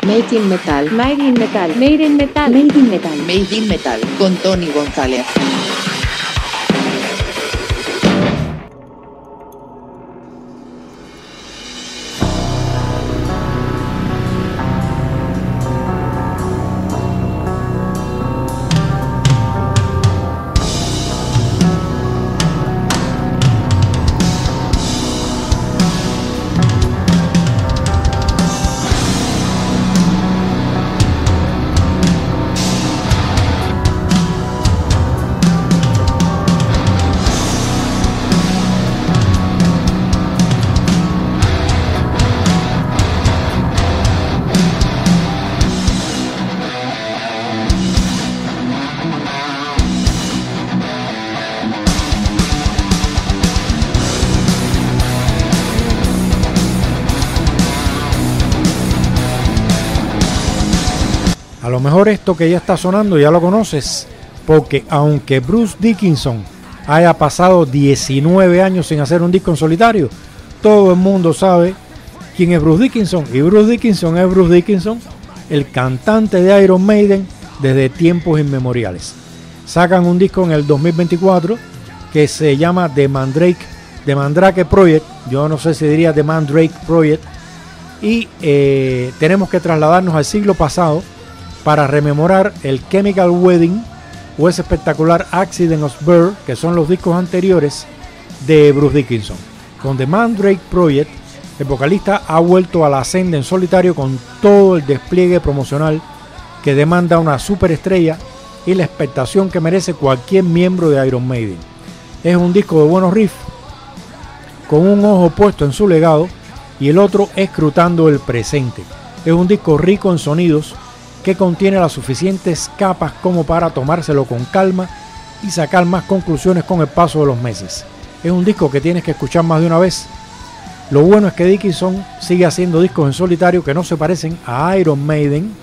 Made in Metal. Made in Metal. Made in Metal. Made in Metal. Made in Metal con Tony González. A lo mejor esto que ya está sonando ya lo conoces, porque aunque Bruce Dickinson haya pasado diecinueve años sin hacer un disco en solitario, todo el mundo sabe quién es Bruce Dickinson. Y Bruce Dickinson es Bruce Dickinson, el cantante de Iron Maiden desde tiempos inmemoriales. Sacan un disco en el dos mil veinticuatro que se llama The Mandrake, The Mandrake Project, yo no sé si diría The Mandrake Project, y eh, tenemos que trasladarnos al siglo pasado para rememorar el Chemical Wedding o ese espectacular Accident of Birth, que son los discos anteriores de Bruce Dickinson. Con The Mandrake Project, el vocalista ha vuelto a la senda en solitario con todo el despliegue promocional que demanda una superestrella y la expectación que merece cualquier miembro de Iron Maiden. Es un disco de buenos riffs, con un ojo puesto en su legado y el otro escrutando el presente. Es un disco rico en sonidos que contiene las suficientes capas como para tomárselo con calma y sacar más conclusiones con el paso de los meses. Es un disco que tienes que escuchar más de una vez. Lo bueno es que Dickinson sigue haciendo discos en solitario que no se parecen a Iron Maiden,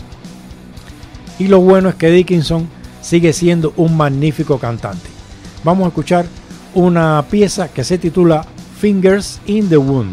y lo bueno es que Dickinson sigue siendo un magnífico cantante. Vamos a escuchar una pieza que se titula Fingers in the Wound.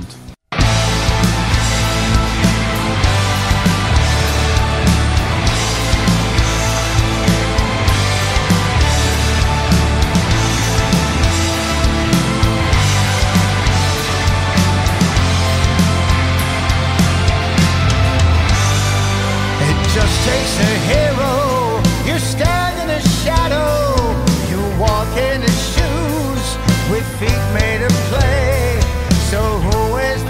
Feet made of clay, so who is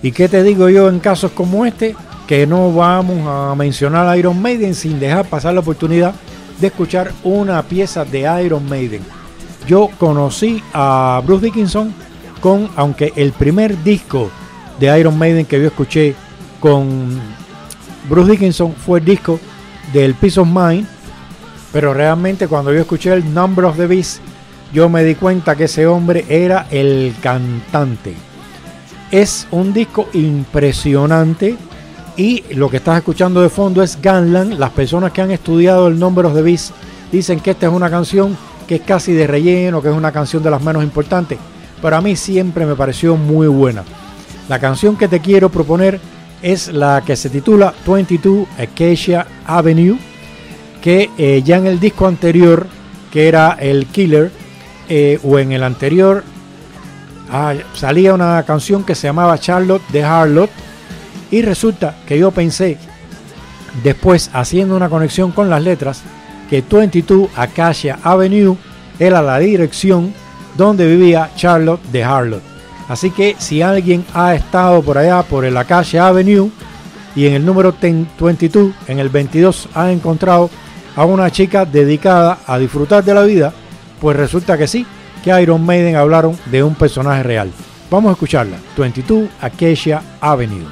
¿Y qué te digo yo en casos como este? Que no vamos a mencionar a Iron Maiden sin dejar pasar la oportunidad de escuchar una pieza de Iron Maiden. Yo conocí a Bruce Dickinson con, aunque el primer disco de Iron Maiden que yo escuché con Bruce Dickinson fue el disco del Peace of Mind, pero realmente cuando yo escuché el Number of the Beast, yo me di cuenta que ese hombre era el cantante. Es un disco impresionante y lo que estás escuchando de fondo es Gunland. Las personas que han estudiado el Number of the Beast dicen que esta es una canción que es casi de relleno, que es una canción de las menos importantes, pero a mí siempre me pareció muy buena. La canción que te quiero proponer es la que se titula veintidós Acacia Avenue, que eh, ya en el disco anterior, que era el Killer, eh, o en el anterior, ah, salía una canción que se llamaba Charlotte the Harlot, y resulta que yo pensé, después haciendo una conexión con las letras, que veintidós Acacia Avenue era la dirección donde vivía Charlotte the Harlot. Así que si alguien ha estado por allá por el Acacia Avenue y en el número veintidós, en el veintidós, ha encontrado a una chica dedicada a disfrutar de la vida, pues resulta que sí, que Iron Maiden hablaron de un personaje real. Vamos a escucharla, veintidós Acacia Avenue.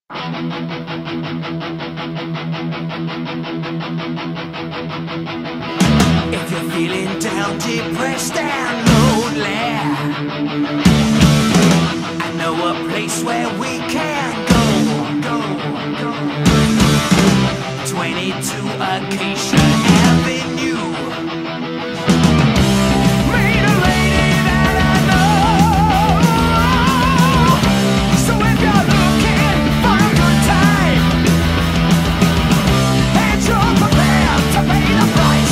If you're feeling down, depressed and lonely, I know a place where we can go, go, go. twenty-two Acacia Avenue. Meet a lady that I know. So if you're looking for a good time and you're prepared to pay the price,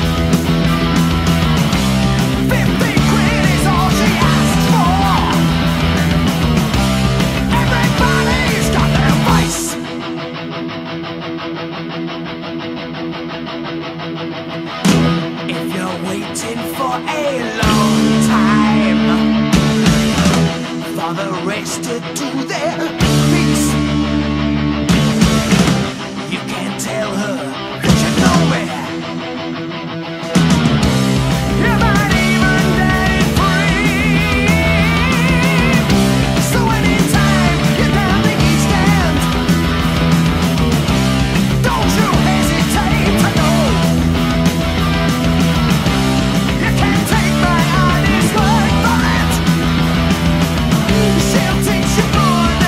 fifty quid is all she asks for. Everybody's got their vice. If you're waiting for a long time for the rest to do their piece, you can tell her that you know it. You might even get free. So anytime you're down the East End, don't you hesitate to go. You can't take my honest word for it. She'll teach you good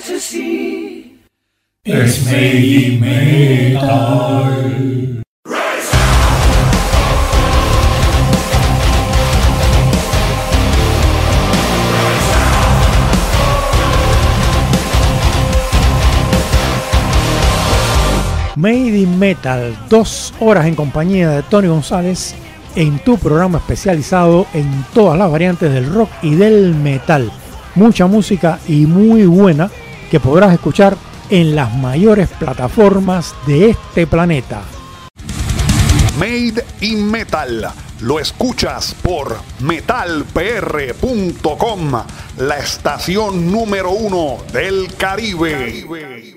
fantasy. Es Made in Metal. Made in Metal, dos horas en compañía de Tony González en tu programa especializado en todas las variantes del rock y del metal. Mucha música y muy buena que podrás escuchar en las mayores plataformas de este planeta. Made in Metal, lo escuchas por metal p r punto com, la estación número uno del Caribe. Caribe.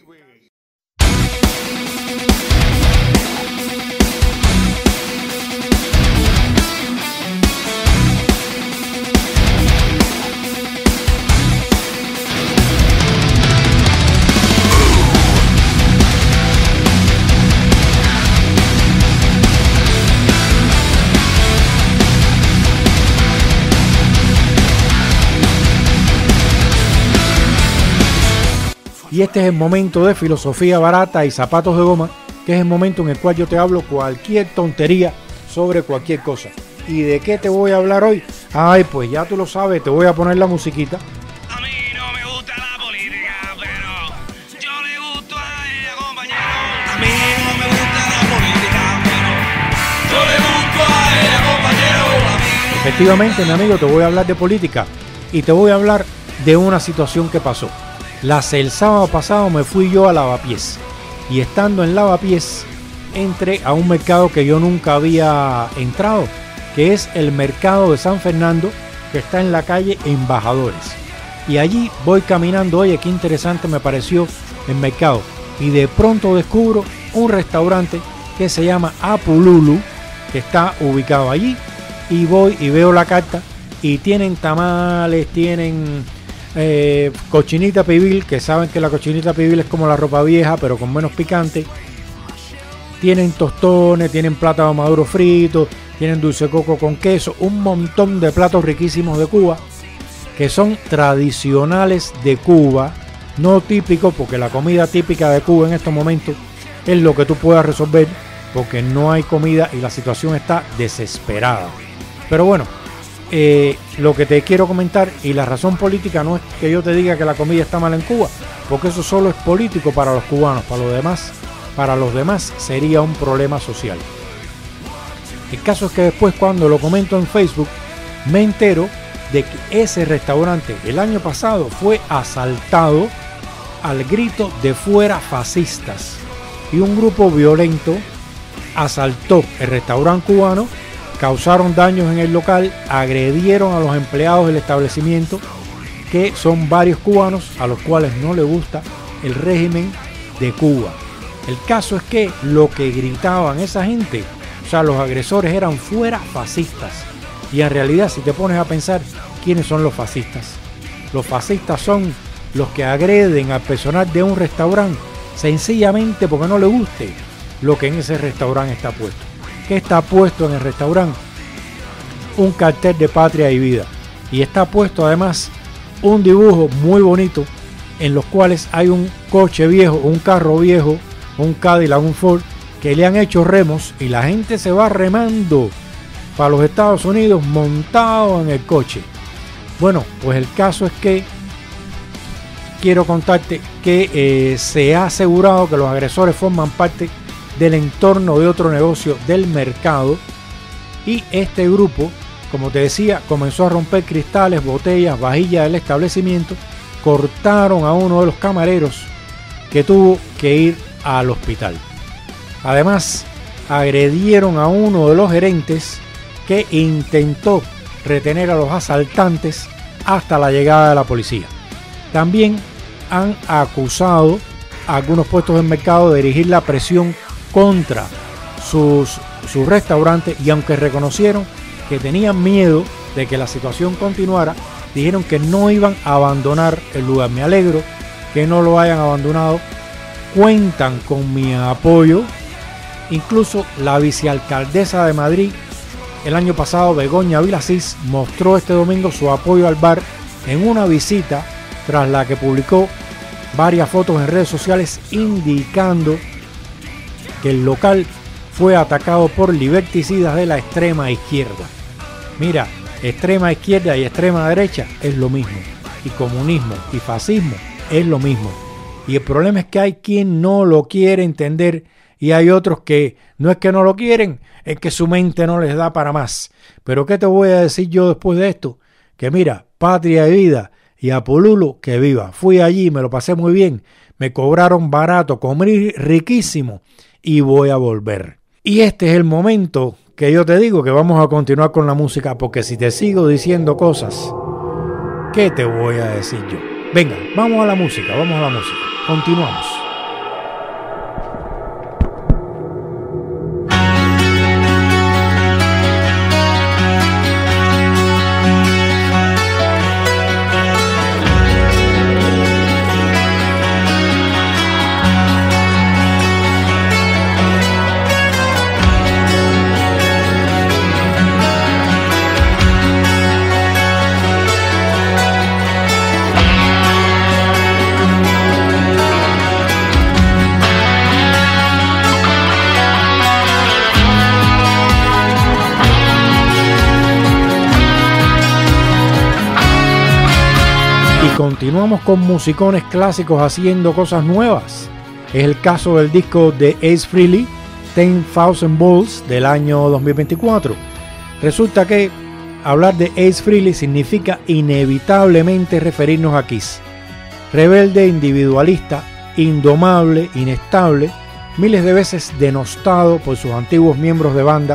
Y este es el momento de filosofía barata y zapatos de goma, que es el momento en el cual yo te hablo cualquier tontería sobre cualquier cosa. ¿Y de qué te voy a hablar hoy? Ay, pues ya tú lo sabes, te voy a poner la musiquita. A mí no me gusta la política, pero yo le gusto a ella, compañero. A mí no me gusta la política, pero yo le gusto a ella, compañero. A mí no. Efectivamente, mi amigo, te voy a hablar de política y te voy a hablar de una situación que pasó. Las, el sábado pasado me fui yo a Lavapiés y estando en Lavapiés entré a un mercado que yo nunca había entrado, que es el mercado de San Fernando, que está en la calle Embajadores. Y allí voy caminando, oye, qué interesante me pareció el mercado. Y de pronto descubro un restaurante que se llama Apululu, que está ubicado allí. Y voy y veo la carta y tienen tamales, tienen... Eh, cochinita pibil, que saben que la cochinita pibil es como la ropa vieja pero con menos picante. Tienen tostones, tienen plátano maduro frito, tienen dulce coco con queso, un montón de platos riquísimos de Cuba que son tradicionales de Cuba, no típicos, porque la comida típica de Cuba en estos momentos es lo que tú puedas resolver, porque no hay comida y la situación está desesperada. Pero bueno, Eh, lo que te quiero comentar, y la razón política no es que yo te diga que la comida está mal en Cuba, porque eso solo es político para los cubanos, para los demás, para los demás sería un problema social. El caso es que después, cuando lo comento en Facebook, me entero de que ese restaurante el año pasado fue asaltado al grito de fuera fascistas, y un grupo violento asaltó el restaurante cubano, causaron daños en el local, agredieron a los empleados del establecimiento, que son varios cubanos a los cuales no les gusta el régimen de Cuba. El caso es que lo que gritaban esa gente, o sea, los agresores, eran fuera fascistas. Y en realidad, si te pones a pensar, ¿quiénes son los fascistas? Los fascistas son los que agreden al personal de un restaurante sencillamente porque no le guste lo que en ese restaurante está puesto. Que está puesto en el restaurante un cartel de Patria y Vida, y está puesto además un dibujo muy bonito en los cuales hay un coche viejo, un carro viejo, un Cadillac, un Ford, que le han hecho remos y la gente se va remando para los Estados Unidos montado en el coche. Bueno, pues el caso es que quiero contarte que eh, se ha asegurado que los agresores forman parte del entorno de otro negocio del mercado, y este grupo, como te decía, comenzó a romper cristales, botellas, vajillas del establecimiento, cortaron a uno de los camareros que tuvo que ir al hospital. Además, agredieron a uno de los gerentes que intentó retener a los asaltantes hasta la llegada de la policía. También han acusado a algunos puestos del mercado de dirigir la presión contra sus, sus restaurantes, y aunque reconocieron que tenían miedo de que la situación continuara, dijeron que no iban a abandonar el lugar. Me alegro que no lo hayan abandonado, cuentan con mi apoyo. Incluso la vicealcaldesa de Madrid el año pasado, Begoña Vilasís, mostró este domingo su apoyo al bar en una visita tras la que publicó varias fotos en redes sociales indicando que el local fue atacado por liberticidas de la extrema izquierda. Mira, extrema izquierda y extrema derecha es lo mismo, y comunismo y fascismo es lo mismo. Y el problema es que hay quien no lo quiere entender y hay otros que no es que no lo quieren, es que su mente no les da para más. Pero ¿qué te voy a decir yo después de esto? Que mira, patria y vida, y a Polulo que viva. Fui allí, me lo pasé muy bien, me cobraron barato, comí riquísimo y voy a volver. Y este es el momento que yo te digo que vamos a continuar con la música, porque si te sigo diciendo cosas, ¿qué te voy a decir yo? Venga, vamos a la música, vamos a la música. Continuamos. Continuamos con musicones clásicos haciendo cosas nuevas. Es el caso del disco de Ace Frehley, ten thousand Volts, del año dos mil veinticuatro. Resulta que hablar de Ace Frehley significa inevitablemente referirnos a Kiss. Rebelde, individualista, indomable, inestable, miles de veces denostado por sus antiguos miembros de banda,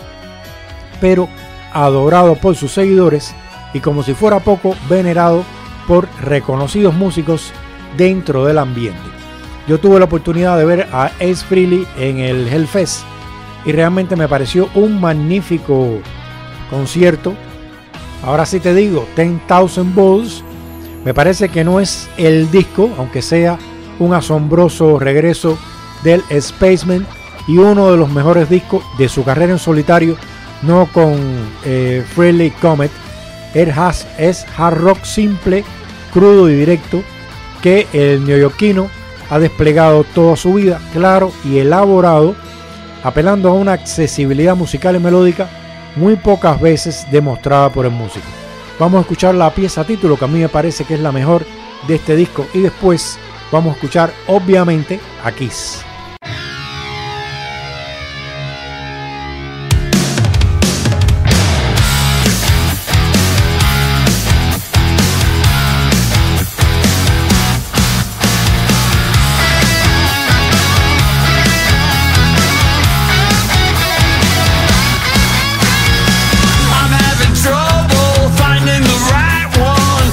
pero adorado por sus seguidores y, como si fuera poco, venerado por reconocidos músicos dentro del ambiente. Yo tuve la oportunidad de ver a Ace Frehley en el Hellfest y realmente me pareció un magnífico concierto. Ahora sí te digo, ten thousand Volts me parece que no es el disco, aunque sea un asombroso regreso del Spaceman y uno de los mejores discos de su carrera en solitario, no con eh, Frehley Comet. Es hard rock simple, crudo y directo, que el neoyorquino ha desplegado toda su vida, claro y elaborado, apelando a una accesibilidad musical y melódica muy pocas veces demostrada por el músico. Vamos a escuchar la pieza título, que a mí me parece que es la mejor de este disco, y después vamos a escuchar obviamente a Kiss.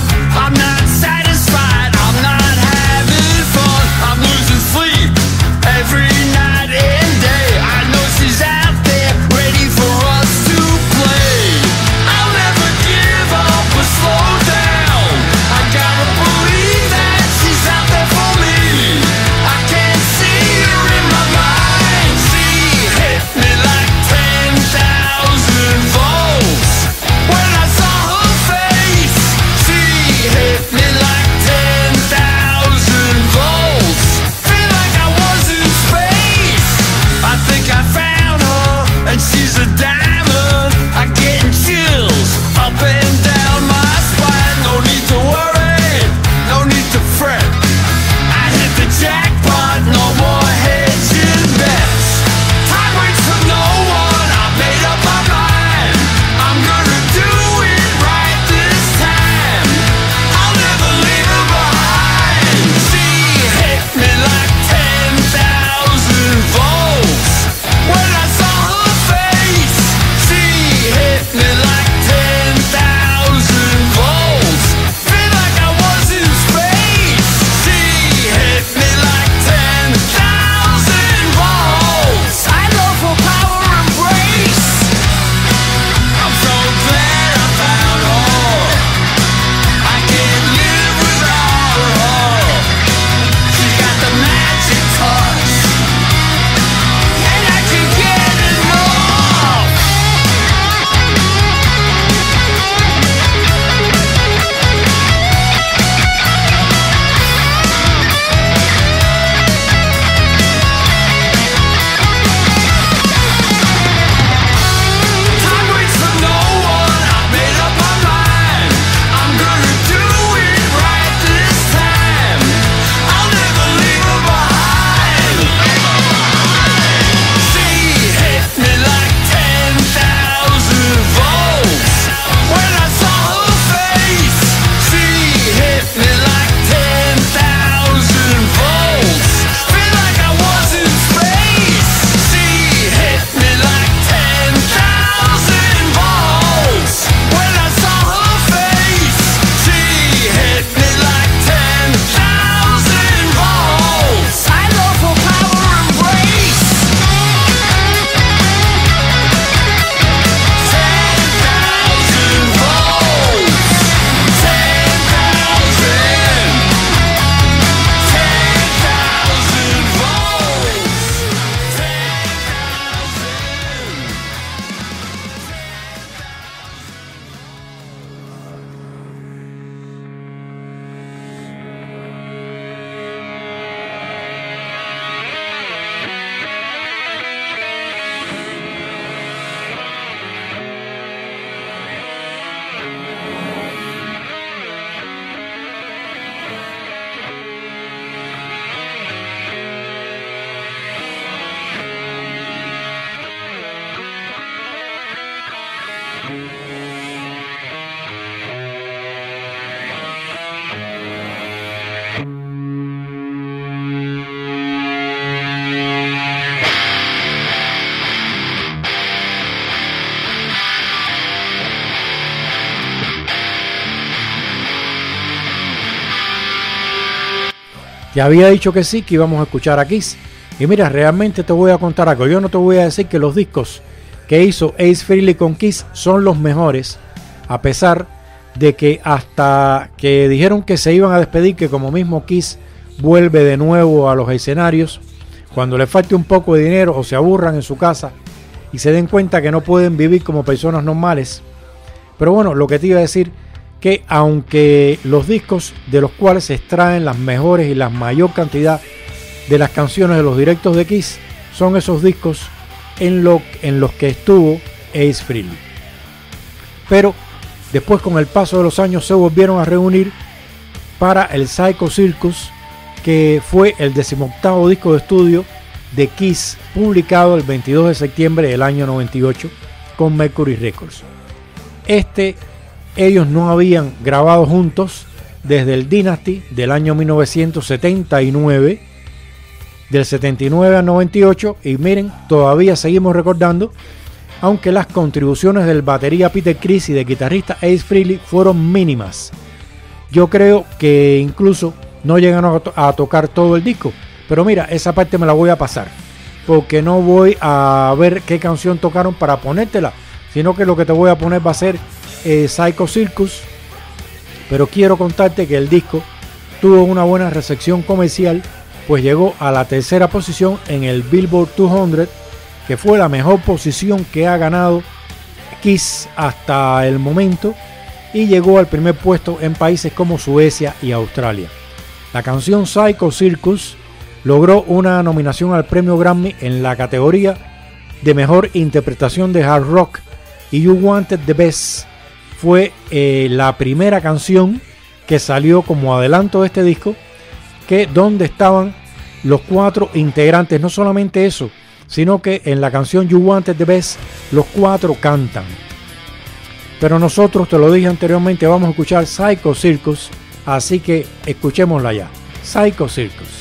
Satisfied, I'm not having fun. I'm losing sleep. te había dicho que sí, que íbamos a escuchar a Kiss. Y mira, realmente te voy a contar algo. Yo no te voy a decir que los discos que hizo Ace Frehley con Kiss son los mejores, a pesar de que hasta que dijeron que se iban a despedir, que como mismo Kiss vuelve de nuevo a los escenarios, cuando le falte un poco de dinero o se aburran en su casa y se den cuenta que no pueden vivir como personas normales. Pero bueno, lo que te iba a decir, que aunque los discos de los cuales se extraen las mejores y la mayor cantidad de las canciones de los directos de Kiss son esos discos en, lo, en los que estuvo Ace Frehley. Pero después, con el paso de los años, se volvieron a reunir para el Psycho Circus, que fue el decimoctavo disco de estudio de Kiss, publicado el veintidós de septiembre del año noventa y ocho con Mercury Records. Este, ellos no habían grabado juntos desde el Dynasty del año mil novecientos setenta y nueve, del setenta y nueve al noventa y ocho, y miren, todavía seguimos recordando, aunque las contribuciones del batería Peter Criss y del guitarrista Ace Frehley fueron mínimas. Yo creo que incluso no llegaron a, to- a tocar todo el disco, pero mira, esa parte me la voy a pasar, porque no voy a ver qué canción tocaron para ponértela, sino que lo que te voy a poner va a ser eh, Psycho Circus. Pero quiero contarte que el disco tuvo una buena recepción comercial, pues llegó a la tercera posición en el Billboard doscientos, que fue la mejor posición que ha ganado Kiss hasta el momento, y llegó al primer puesto en países como Suecia y Australia. La canción Psycho Circus logró una nominación al premio Grammy en la categoría de mejor interpretación de hard rock, y You Wanted the Best fue eh, la primera canción que salió como adelanto de este disco, que donde estaban los cuatro integrantes. No solamente eso, sino que en la canción You Wanted the Best los cuatro cantan. Pero nosotros, te lo dije anteriormente, vamos a escuchar Psycho Circus, así que escuchémosla ya. Psycho Circus.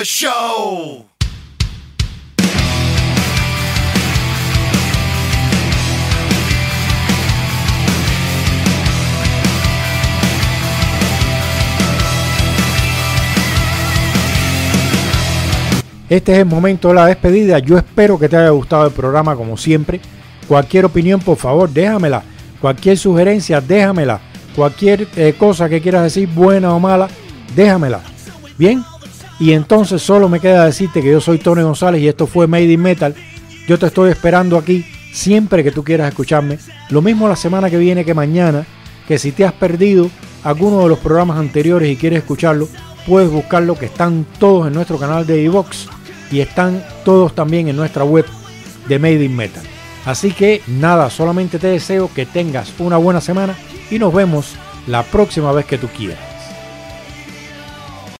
show. Este es el momento de la despedida. Yo espero que te haya gustado el programa como siempre. Cualquier opinión, por favor, déjamela. Cualquier sugerencia, déjamela. Cualquier eh, cosa que quieras decir, buena o mala, déjamela. Bien, y entonces solo me queda decirte que yo soy Tony González y esto fue Made in Metal. Yo te estoy esperando aquí siempre que tú quieras escucharme. Lo mismo la semana que viene que mañana, que si te has perdido alguno de los programas anteriores y quieres escucharlo, puedes buscarlo, que están todos en nuestro canal de iVoox y están todos también en nuestra web de Made in Metal. Así que nada, solamente te deseo que tengas una buena semana y nos vemos la próxima vez que tú quieras.